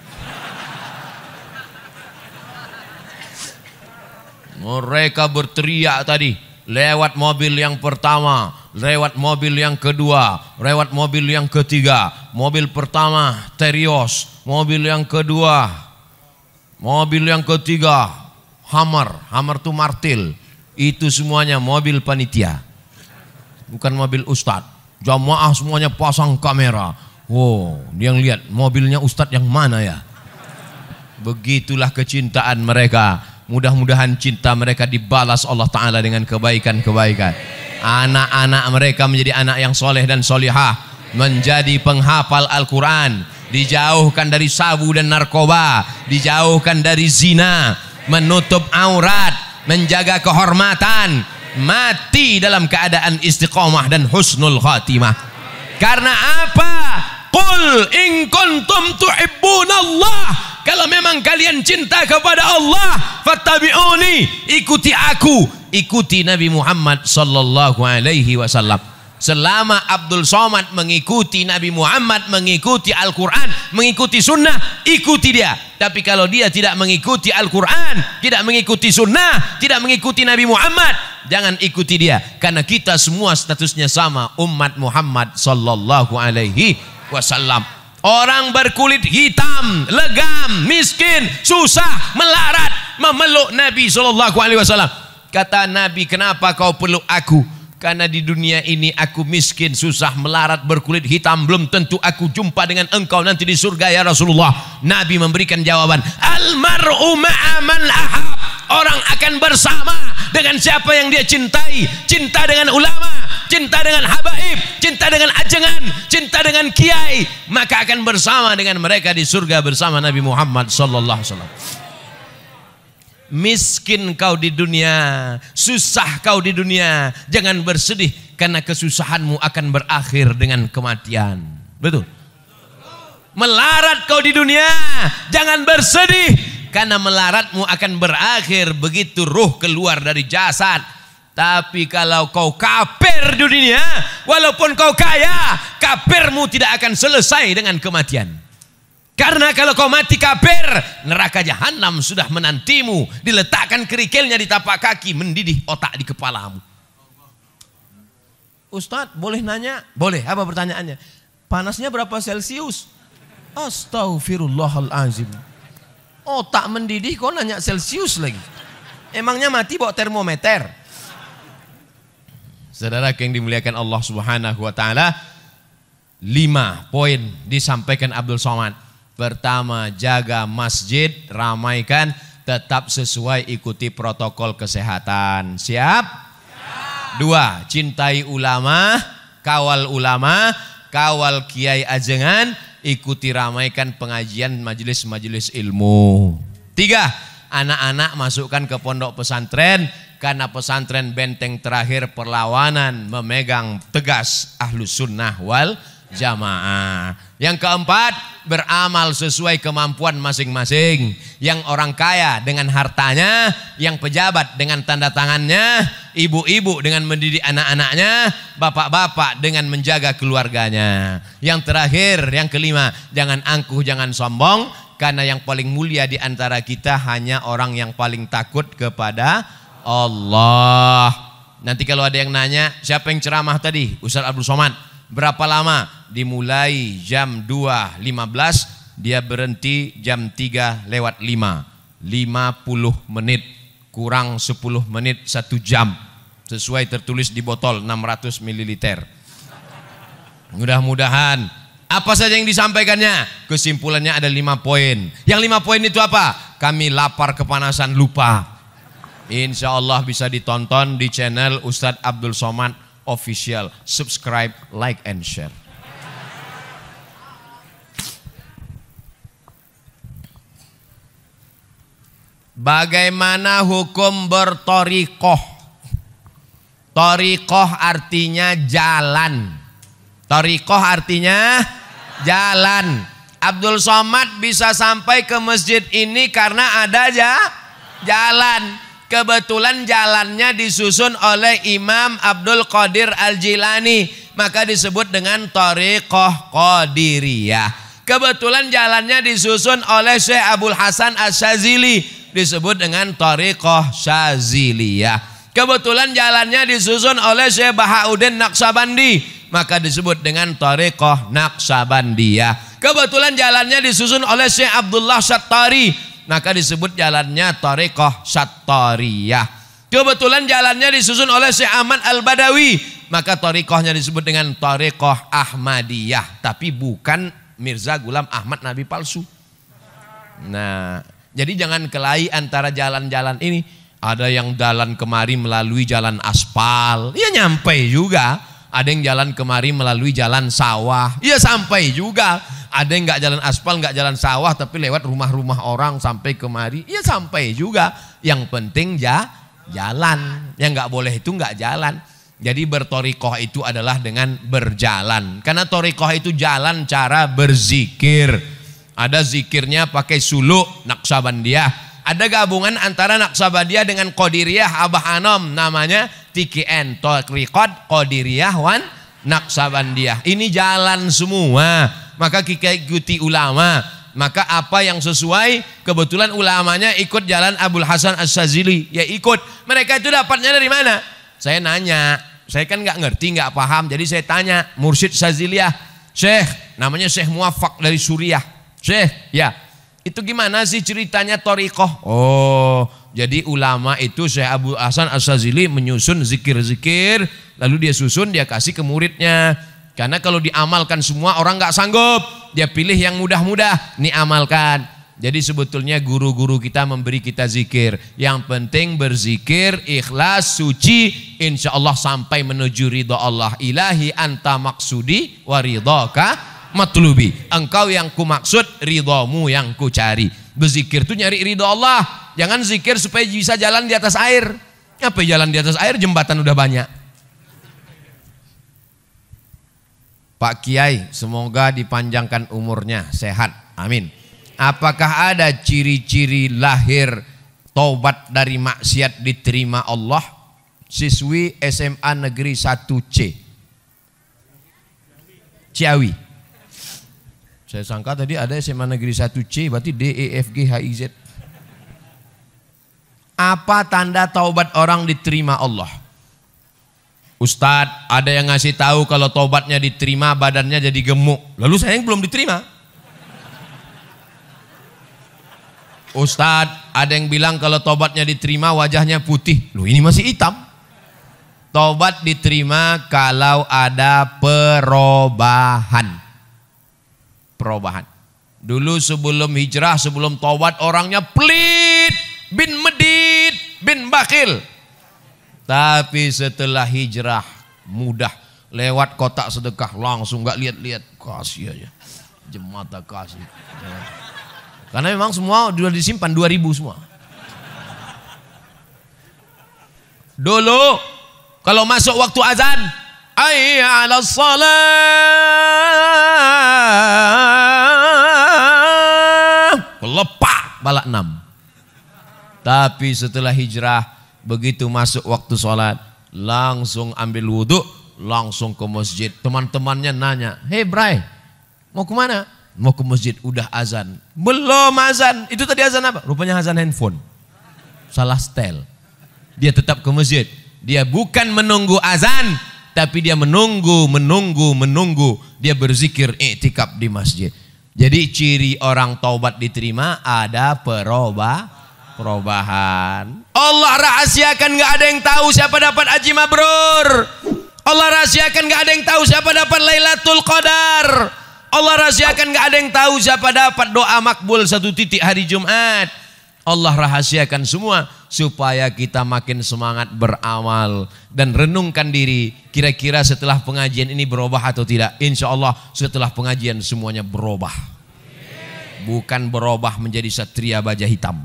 Mereka berteriak tadi lewat mobil yang pertama, lewat mobil yang kedua, lewat mobil yang ketiga. Mobil pertama Terios, mobil yang kedua, mobil yang ketiga Hammer itu martil. Itu semuanya mobil panitia, bukan mobil ustadz. Jamaah semuanya pasang kamera. Wow, dia lihat mobilnya ustadz yang mana ya. Begitulah kecintaan mereka. Mudah-mudahan cinta mereka dibalas Allah Ta'ala dengan kebaikan-kebaikan. Anak-anak mereka menjadi anak yang soleh dan solihah, menjadi penghafal Al-Quran, dijauhkan dari sabu dan narkoba, dijauhkan dari zina, menutup aurat, menjaga kehormatan, mati dalam keadaan istiqomah dan husnul khatimah. Karena apa? Qul in kuntum tuhibbunallah, Kalau memang kalian cinta kepada Allah, fattabi'uni, ikuti aku, ikuti Nabi Muhammad sallallahu alaihi wasallam. Selama Abdul Somad mengikuti Nabi Muhammad, mengikuti Al-Quran, mengikuti sunnah, ikuti dia. Tapi kalau dia tidak mengikuti Al-Quran, tidak mengikuti sunnah, tidak mengikuti Nabi Muhammad, jangan ikuti dia. Karena kita semua statusnya sama, umat Muhammad sallallahu alaihi wasallam. Orang berkulit hitam, legam, miskin, susah, melarat, memeluk Nabi sallallahu alaihi wasallam. Kata Nabi, kenapa kau peluk aku? Karena di dunia ini aku miskin, susah, melarat, berkulit hitam, belum tentu aku jumpa dengan engkau nanti di surga ya Rasulullah. Nabi memberikan jawaban, almar'u ma'a man ahab. Orang akan bersama dengan siapa yang dia cintai. Cinta dengan ulama, cinta dengan habaib, cinta dengan ajengan, cinta dengan kiai, maka akan bersama dengan mereka di surga bersama Nabi Muhammad sallallahu alaihi wasallam. Miskin kau di dunia, susah kau di dunia, jangan bersedih karena kesusahanmu akan berakhir dengan kematian. Betul? Melarat kau di dunia, jangan bersedih karena melaratmu akan berakhir begitu ruh keluar dari jasad. Tapi kalau kau kafir di dunia, walaupun kau kaya, kafirmu tidak akan selesai dengan kematian. Karena kalau kau mati kafir, neraka jahanam sudah menantimu, diletakkan kerikilnya di tapak kaki, mendidih otak di kepalamu. Ustadz, boleh nanya? Boleh. Apa pertanyaannya? Panasnya berapa Celsius? Astaghfirullahalazim. Otak mendidih kau nanya Celsius lagi. Emangnya mati bawa termometer? Saudara yang dimuliakan Allah Subhanahu wa taala, 5 poin disampaikan Abdul Somad. Pertama, jaga masjid, ramaikan, tetap sesuai ikuti protokol kesehatan. Siap? 2, cintai ulama, kawal kiai ajengan, ikuti ramaikan pengajian majelis-majelis ilmu. 3, anak-anak masukkan ke pondok pesantren, karena pesantren benteng terakhir perlawanan memegang tegas ahlus sunnah wal jamaah. Yang keempat, beramal sesuai kemampuan masing-masing. Yang orang kaya dengan hartanya, yang pejabat dengan tanda tangannya, ibu-ibu dengan mendidik anak-anaknya, bapak-bapak dengan menjaga keluarganya. Yang terakhir, yang kelima, jangan angkuh, jangan sombong, karena yang paling mulia di antara kita hanya orang yang paling takut kepada Allah. Nanti kalau ada yang nanya, siapa yang ceramah tadi? Ustaz Abdul Somad. Berapa lama? Dimulai jam 2.15, dia berhenti jam 3:05. 50 menit, kurang 10 menit, 1 jam. Sesuai tertulis di botol 600 ml. Mudah-mudahan apa saja yang disampaikannya, kesimpulannya ada 5 poin. Yang 5 poin itu apa? Kami lapar kepanasan lupa. Insya Allah bisa ditonton di channel Ustadz Abdul Somad Official. Subscribe, like, and share. Bagaimana hukum bertorikoh? Torikoh artinya jalan. Torikoh artinya jalan. Abdul Somad bisa sampai ke masjid ini karena ada jalan. Kebetulan jalannya disusun oleh Imam Abdul Qadir Al-Jilani, maka disebut dengan Thariqah Qadiriyah. Kebetulan jalannya disusun oleh Syekh Abdul Hasan Asy-Syadzili, disebut dengan Thariqah Syadziliyah. Kebetulan jalannya disusun oleh Syekh Bahauddin Naqsabandi, maka disebut dengan Thariqah Naqsabandiyah. Kebetulan jalannya disusun oleh Syekh Abdullah Syattari, maka disebut jalannya Thariqah Syattariyah. Kebetulan jalannya disusun oleh Syekh Ahmad Al-Badawi, maka thariqahnya disebut dengan Thariqah Ahmadiyah. Tapi bukan Mirza Ghulam Ahmad Nabi palsu. Nah, jadi jangan kelahi antara jalan-jalan ini. Ada yang jalan kemari melalui jalan aspal, ya nyampe juga. Ada yang jalan kemari melalui jalan sawah, ya sampai juga. Ada yang nggak jalan aspal, nggak jalan sawah, tapi lewat rumah-rumah orang sampai kemari, ya sampai juga. Yang penting jalan. Yang nggak boleh itu nggak jalan. Jadi bertorikoh itu adalah dengan berjalan. Karena torikoh itu jalan cara berzikir. Ada zikirnya pakai suluk Naqsabandiyah. Ada gabungan antara Naqsabandiyah dengan Qadiriyah Abah Anom, namanya TKN, Thariqat Qadiriyah wan Naqsabandiyah. Ini jalan semua. Maka kita ikuti ulama. Maka apa yang sesuai, kebetulan ulamanya ikut jalan Abul Hasan As-Sazili, ya ikut. Mereka itu dapatnya dari mana? Saya nanya, saya kan nggak ngerti, nggak paham, jadi saya tanya Mursyid Saziliyah, Syekh, namanya Syekh Muwaffaq dari Suriah. Syekh, ya, itu gimana sih ceritanya thariqah? Oh, jadi ulama itu Syekh Abu Hasan As-Sazili menyusun zikir-zikir, lalu dia susun, dia kasih ke muridnya. Karena kalau diamalkan semua orang nggak sanggup, dia pilih yang mudah-mudah, nih amalkan. Jadi sebetulnya guru-guru kita memberi kita zikir. Yang penting berzikir, ikhlas, suci, insya Allah sampai menuju ridha Allah. Ilahi anta maksudi wa ridhaka matlubi. Engkau yang ku maksud, ridhamu yang ku cari. Berzikir itu nyari ridha Allah. Jangan zikir supaya bisa jalan di atas air. Apa jalan di atas air? Jembatan udah banyak. Pak Kiai, semoga dipanjangkan umurnya, sehat, amin. Apakah ada ciri-ciri lahir taubat dari maksiat diterima Allah? Siswi SMA Negeri 1C Ciawi. Saya sangka tadi ada SMA Negeri 1C, berarti D, E, F, G, H, I, Z. Apa tanda taubat orang diterima Allah? Ustadz, ada yang ngasih tahu kalau taubatnya diterima badannya jadi gemuk. Lalu saya yang belum diterima. Ustadz, ada yang bilang kalau taubatnya diterima wajahnya putih. Loh, ini masih hitam. Taubat diterima kalau ada perubahan. Perubahan. Dulu sebelum hijrah, sebelum taubat orangnya pelit, bin medit, bin bakhil. Tapi setelah hijrah mudah, lewat kotak sedekah langsung nggak lihat-lihat, kasih aja, jemata kasih. Karena memang semua sudah disimpan 2000 semua. Dulu kalau masuk waktu azan, hayya 'alas shalah, lepak balak 6. Tapi setelah hijrah, begitu masuk waktu sholat, langsung ambil wudhu, langsung ke masjid. Teman-temannya nanya, "Hei Bray, mau kemana?" "Mau ke masjid." "Udah azan." "Belum azan." "Itu tadi azan apa?" Rupanya azan handphone, salah setel. Dia tetap ke masjid. Dia bukan menunggu azan, tapi dia menunggu. Dia berzikir, i'tikaf di masjid. Jadi ciri orang taubat diterima ada perubahan. Allah rahasiakan, nggak ada yang tahu siapa dapat haji mabrur. Allah rahasiakan, nggak ada yang tahu siapa dapat Lailatul Qadar. Allah rahasiakan, nggak ada yang tahu siapa dapat doa makbul 1 titik hari Jumat. Allah rahasiakan semua supaya kita makin semangat beramal dan renungkan diri. Kira-kira setelah pengajian ini berubah atau tidak? Insya Allah setelah pengajian semuanya berubah. Bukan berubah menjadi satria baja hitam.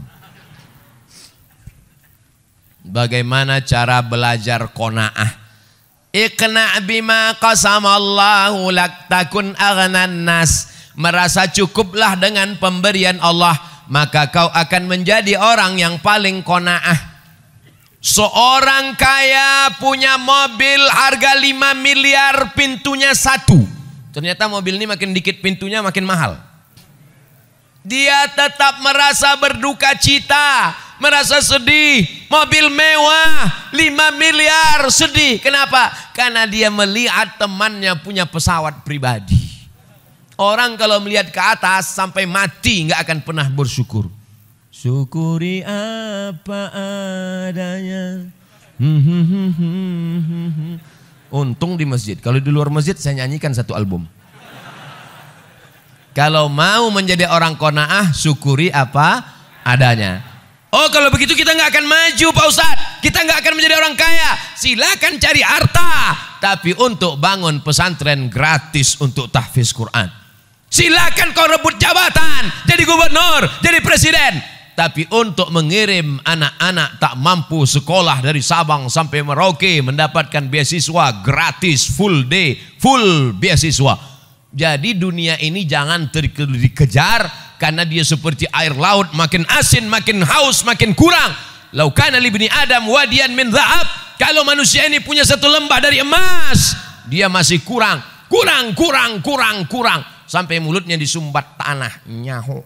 Bagaimana cara belajar qanaah? Iqna' bima qasamallahu lak takun aghnan nas. Merasa cukuplah dengan pemberian Allah, maka kau akan menjadi orang yang paling qanaah. Seorang kaya punya mobil harga 5 miliar, pintunya 1. Ternyata mobil ini makin dikit pintunya makin mahal. Dia tetap merasa berduka cita, merasa sedih. Mobil mewah 5 miliar, sedih. Kenapa? Karena dia melihat temannya punya pesawat pribadi. Orang kalau melihat ke atas sampai mati nggak akan pernah bersyukur. Syukuri apa adanya. Untung di masjid. Kalau di luar masjid saya nyanyikan 1 album. Kalau mau menjadi orang qanaah, syukuri apa adanya. Oh, kalau begitu kita nggak akan maju Pak Ustadz. Kita nggak akan menjadi orang kaya. Silakan cari harta, tapi untuk bangun pesantren gratis untuk tahfiz Quran. Silakan kau rebut jabatan, jadi gubernur, jadi presiden. Tapi untuk mengirim anak-anak tak mampu sekolah dari Sabang sampai Merauke mendapatkan beasiswa gratis, full day, full beasiswa. Jadi dunia ini jangan dikejar, Karena dia seperti air laut, makin asin, makin haus, makin kurang. Lau kana li ibni Adam wadiyan min dha'ab. Kalau manusia ini punya satu lembah dari emas, dia masih kurang. Sampai mulutnya disumbat tanah, nyaho.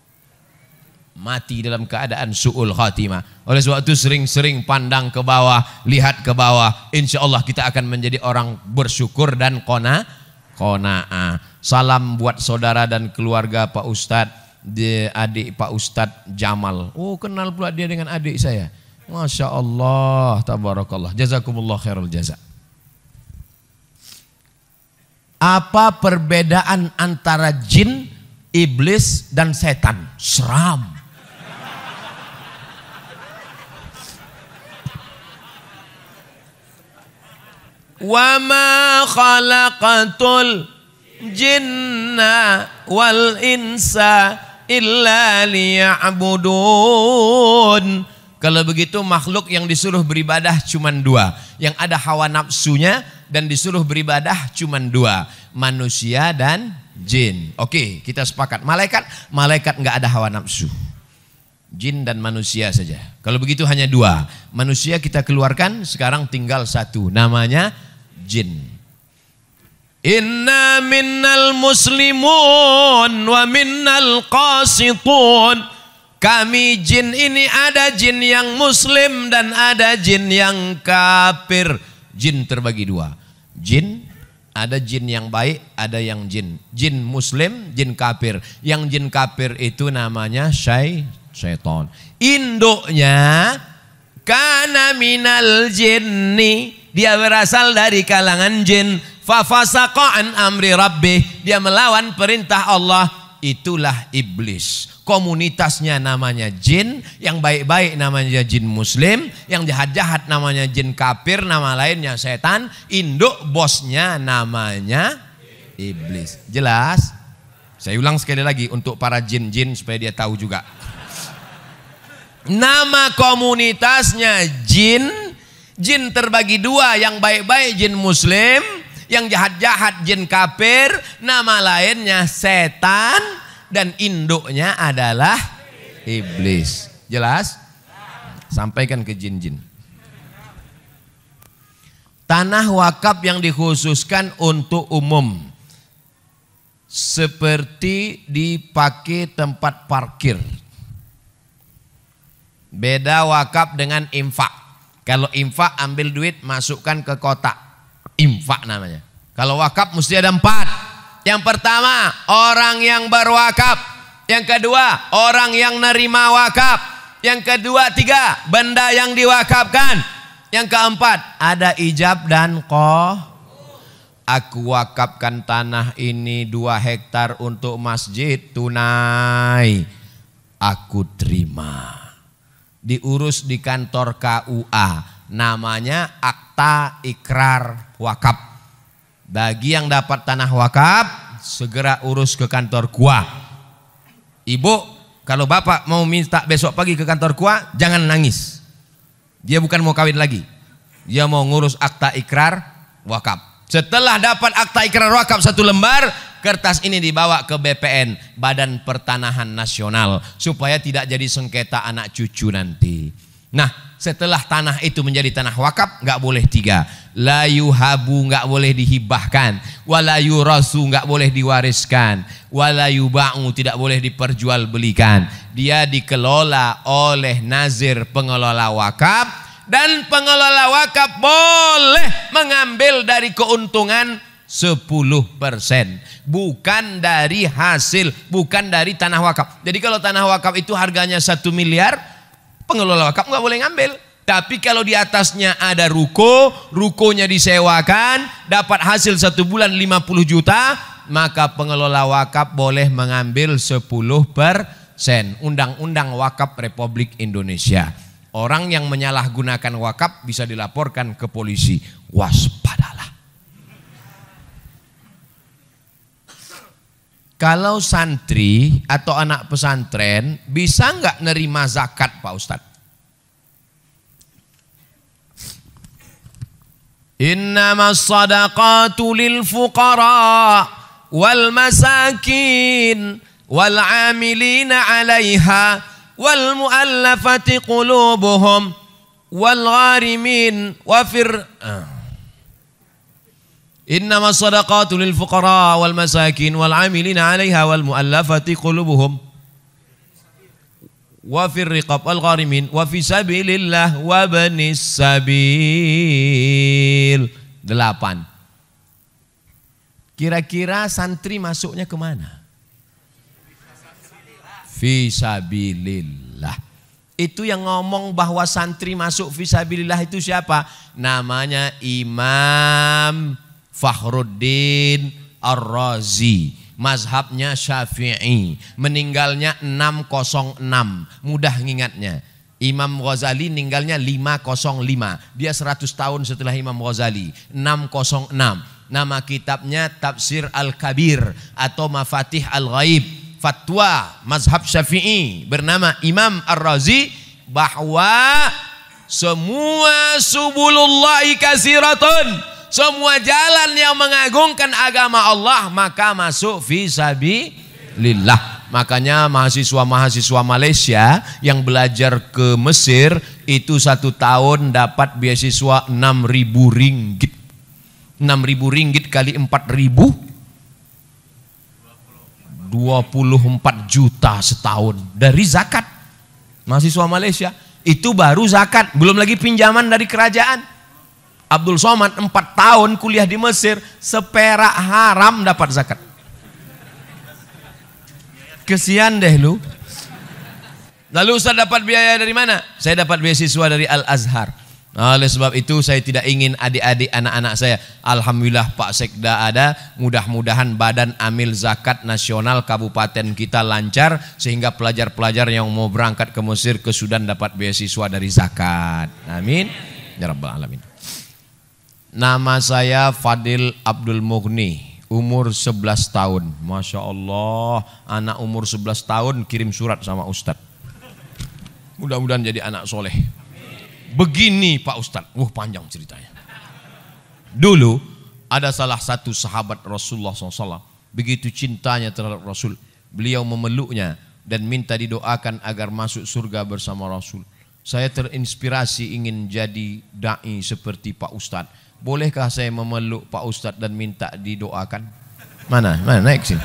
Mati dalam keadaan su'ul khatimah. Oleh sebab itu sering-sering pandang ke bawah, lihat ke bawah. Insya Allah kita akan menjadi orang bersyukur dan qanaah. Salam buat saudara dan keluarga Pak Ustadz, adik Pak Ustadz Jamal. Oh, kenal pula dia dengan adik saya. Masya Allah, tabarakallah. Jazakumullah khairul jaza. Apa perbedaan antara jin, iblis dan setan? Seram. Wa ma khalaqatul jinna wal insa illa liya'budun. Kalau begitu makhluk yang disuruh beribadah cuma dua, yang ada hawa nafsunya dan disuruh beribadah cuma dua, manusia dan jin. Oke, kita sepakat. Malaikat nggak ada hawa nafsu. Jin dan manusia saja. Kalau begitu hanya dua. Manusia kita keluarkan, sekarang tinggal satu, namanya jin. Inna minnal muslimun wa minnal qasitun. Kami jin ini ada jin yang muslim dan ada jin yang kafir. Jin terbagi dua. Jin, ada jin yang baik, ada yang jin. Jin muslim, jin kafir. Yang jin kafir itu namanya syaitan. Induknya kana minal jinni, dia berasal dari kalangan jin. Fafasaqa an amri rabbih, dia melawan perintah Allah. Itulah iblis. Komunitasnya namanya jin, yang baik-baik namanya jin muslim, yang jahat-jahat namanya jin kafir, nama lainnya setan. Induk bosnya namanya iblis. Jelas? Saya ulang sekali lagi untuk para jin-jin supaya dia tahu juga. Nama komunitasnya jin. Jin terbagi dua, yang baik-baik jin muslim, yang jahat-jahat jin kafir, nama lainnya setan, dan induknya adalah iblis. Jelas? Sampaikan ke jin-jin. Tanah wakaf yang dikhususkan untuk umum, seperti dipakai tempat parkir. Beda wakaf dengan infak. Kalau infak ambil duit masukkan ke kotak, infak namanya. Kalau wakaf mesti ada 4. Yang pertama orang yang berwakaf, yang kedua orang yang nerima wakaf, yang kedua 3 benda yang diwakafkan, yang keempat ada ijab dan Aku wakafkan tanah ini 2 hektar untuk masjid tunai, aku terima. Diurus di kantor KUA, namanya akta ikrar wakaf. Bagi yang dapat tanah wakaf, segera urus ke kantor KUA. Ibu, kalau bapak mau minta besok pagi ke kantor KUA, jangan nangis. Dia bukan mau kawin lagi, dia mau ngurus akta ikrar wakaf. Setelah dapat akta ikrar wakaf 1 lembar, kertas ini dibawa ke BPN, Badan Pertanahan Nasional, supaya tidak jadi sengketa anak cucu nanti. Nah, setelah tanah itu menjadi tanah wakaf, nggak boleh 3. La yuhabu, nggak boleh dihibahkan. Wala yurasu, nggak boleh diwariskan. Wala yuba'u, tidak boleh diperjualbelikan. Dia dikelola oleh nazir pengelola wakaf. Dan pengelola wakaf boleh mengambil dari keuntungan 10%, bukan dari hasil, bukan dari tanah wakaf. Jadi kalau tanah wakaf itu harganya 1 miliar, pengelola wakaf nggak boleh ngambil. Tapi kalau di atasnya ada rukonya disewakan, dapat hasil 1 bulan 50 juta, maka pengelola wakaf boleh mengambil 10%. Undang-Undang Wakaf Republik Indonesia. Orang yang menyalahgunakan wakaf bisa dilaporkan ke polisi. Waspadalah. Kalau santri atau anak pesantren bisa nggak nerima zakat, Pak Ustadz? Innamas sadaqatu lil fuqara wal masakin wal 'amilina 'alaiha wal mu'allafati qulubuhum wal gharimin wa innama sadaqatu lil fuqara wal masakin wal 'amilina 'alaiha wal mu'allafati qulubuhum wa fir riqab wal gharimin wa fi sabilillah wa banis sabil. 8. Kira-kira santri masuknya kemana? Fisabilillah. Itu yang ngomong bahwa santri masuk fisabilillah itu siapa? Namanya Imam Fakhruddin Ar-Razi. Mazhabnya Syafi'i. Meninggalnya 606. Mudah ngingatnya. Imam Ghazali meninggalnya 505. Dia 100 tahun setelah Imam Ghazali. 606. Nama kitabnya Tafsir Al-Kabir atau Mafatih Al-Ghaib. Fatwa mazhab Syafi'i bernama Imam Ar-Razi bahwa semua subulullahi kasiratun, semua jalan yang mengagungkan agama Allah maka masuk fisabilillah. Makanya mahasiswa-mahasiswa Malaysia yang belajar ke Mesir itu 1 tahun dapat beasiswa 6.000 ringgit. 6.000 ringgit kali 4.000, 24 juta setahun dari zakat. Mahasiswa Malaysia itu baru zakat, belum lagi pinjaman dari kerajaan. Abdul Somad 4 tahun kuliah di Mesir, seperak haram dapat zakat. Kesian deh lu. Lalu Ustaz dapat biaya dari mana? Saya dapat beasiswa dari Al-Azhar. Oleh sebab itu saya tidak ingin adik-adik anak-anak saya. Alhamdulillah Pak Sekda ada. Mudah-mudahan Badan Amil Zakat Nasional Kabupaten kita lancar sehingga pelajar-pelajar yang mau berangkat ke Mesir ke Sudan dapat beasiswa dari zakat. Amin ya rabbal alamin. Nama saya Fadil Abdul Mughni. Umur 11 tahun. Masya Allah, anak umur 11 tahun kirim surat sama Ustadz. Mudah-mudahan jadi anak soleh. Begini Pak Ustadz, panjang ceritanya. Dulu ada salah satu sahabat Rasulullah SAW. Begitu cintanya terhadap Rasul, beliau memeluknya dan minta didoakan agar masuk surga bersama Rasul. Saya terinspirasi ingin jadi da'i seperti Pak Ustadz. Bolehkah saya memeluk Pak Ustadz dan minta didoakan? Mana naik sini.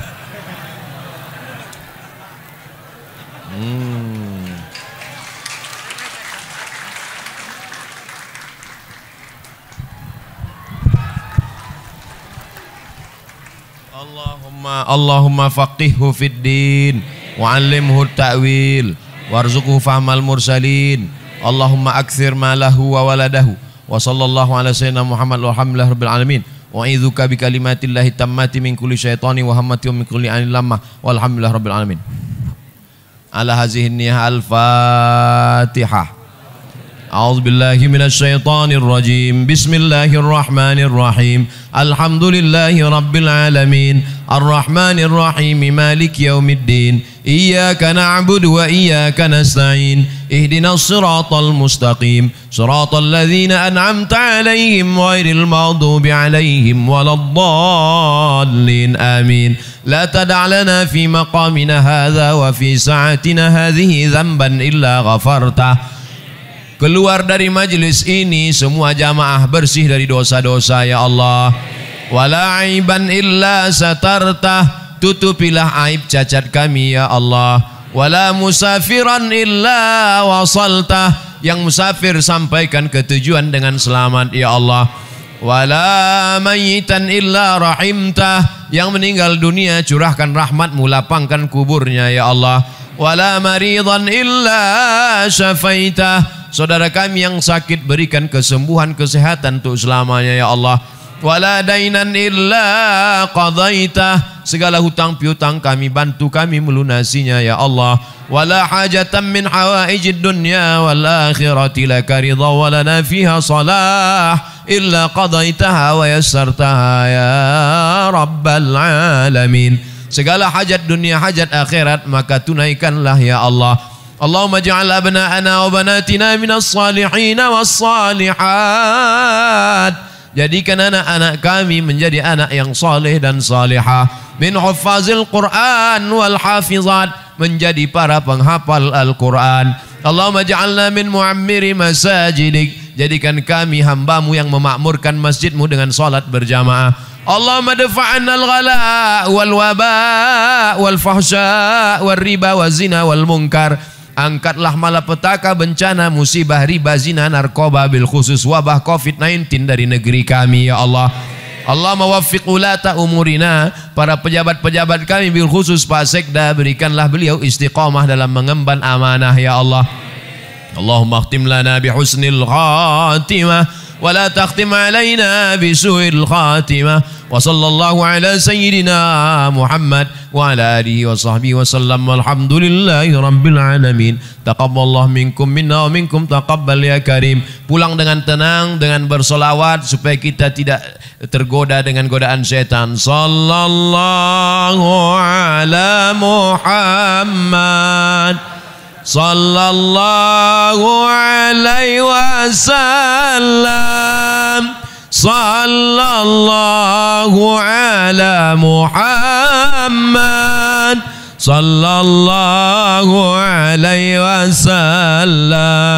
Allahumma faqihhu fid din wa 'allimhu ta'wil warzuqhu fahmal mursalin. Allahumma akthir malahu wa waladahu. Wa sallallahu ala sayyidina Muhammad walhamdulillah rabbil alamin. Wa idzuka bi kalimatillahi tammati min kulli syaitani wa hammati wa min kulli anil lamah walhamdulillah rabbil alamin. Ala hazihi niyah al-Fatihah. A'udzu billahi minasy syaithanir rajim. Bismillahirrahmanir rahim. Alhamdulillahi rabbil alamin. Arrahmanir rahim. Maliki yaumiddin. Iyyaka na'budu wa iyyaka nasta'in. Ihdinas siratal mustaqim. Siratal ladzina an'amta 'alaihim ghairil maghdubi 'alaihim waladdallin. Amin. La tada' lana fi maqamina hadza wa fi sa'atina hadhihi dzamban illa ghafartah. Keluar dari majlis ini semua jamaah bersih dari dosa-dosa ya Allah. Wala aiban illa satartah. Tutupilah aib cacat kami ya Allah. Wala musafiran illa wasaltah. Yang musafir sampaikan ke tujuan dengan selamat ya Allah. Wala mayitan illa rahimtah. Yang meninggal dunia curahkan rahmatmu, lapangkan kuburnya ya Allah. Wala maridan illa syafaitah. Saudara kami yang sakit berikan kesembuhan, kesehatan untuk selamanya ya Allah. Wala dainan illa qadaitah. Segala hutang piutang kami bantu kami melunasinya ya Allah. Wala hajatan min hawaijid dunya wal akhirati laka ridha wa lana fiha salah illa qadaitaha wa yassartaha ya rabbal alamin. Segala hajat dunia, hajat akhirat maka tunaikanlah ya Allah. Allahumma ja'al abna'ana wa banatina minas salihin was salihat. Jadikan anak-anak kami menjadi anak yang saleh dan salihah. min huffazil Quran wal hafizat, menjadi para penghafal Al-Quran. Allahumma ja'alna min mu'ammiri masajidik, jadikan kami hambamu yang memakmurkan masjidmu dengan salat berjamaah. Allahumma dafa'anna al-ghala wal waba wal fahsya wal riba wal zina wal munkar, angkatlah malapetaka, bencana, musibah, riba, zina, narkoba, bil khusus wabah COVID-19 dari negeri kami ya Allah. Allah mewaffiq ulata umurina, para pejabat-pejabat kami bil khusus Pak Sekda, berikanlah beliau istiqamah dalam mengemban amanah ya Allah. Allahumma khtim lana bi husnil khatimah wa la takhtim alaina bi su'il khatimah. Wa sallallahu ala sayyidina Muhammad wa ala alihi wa sahbihi wa sallam. Walhamdulillahi rabbil alamin. Taqabbalallahu minkum minna wa minkum taqabbal ya karim. Pulang dengan tenang, dengan bersolawat supaya kita tidak tergoda dengan godaan setan. Sallallahu ala Muhammad sallallahu alaihi wasallam. Sallallahu ala Muhammad sallallahu alaihi wasallam.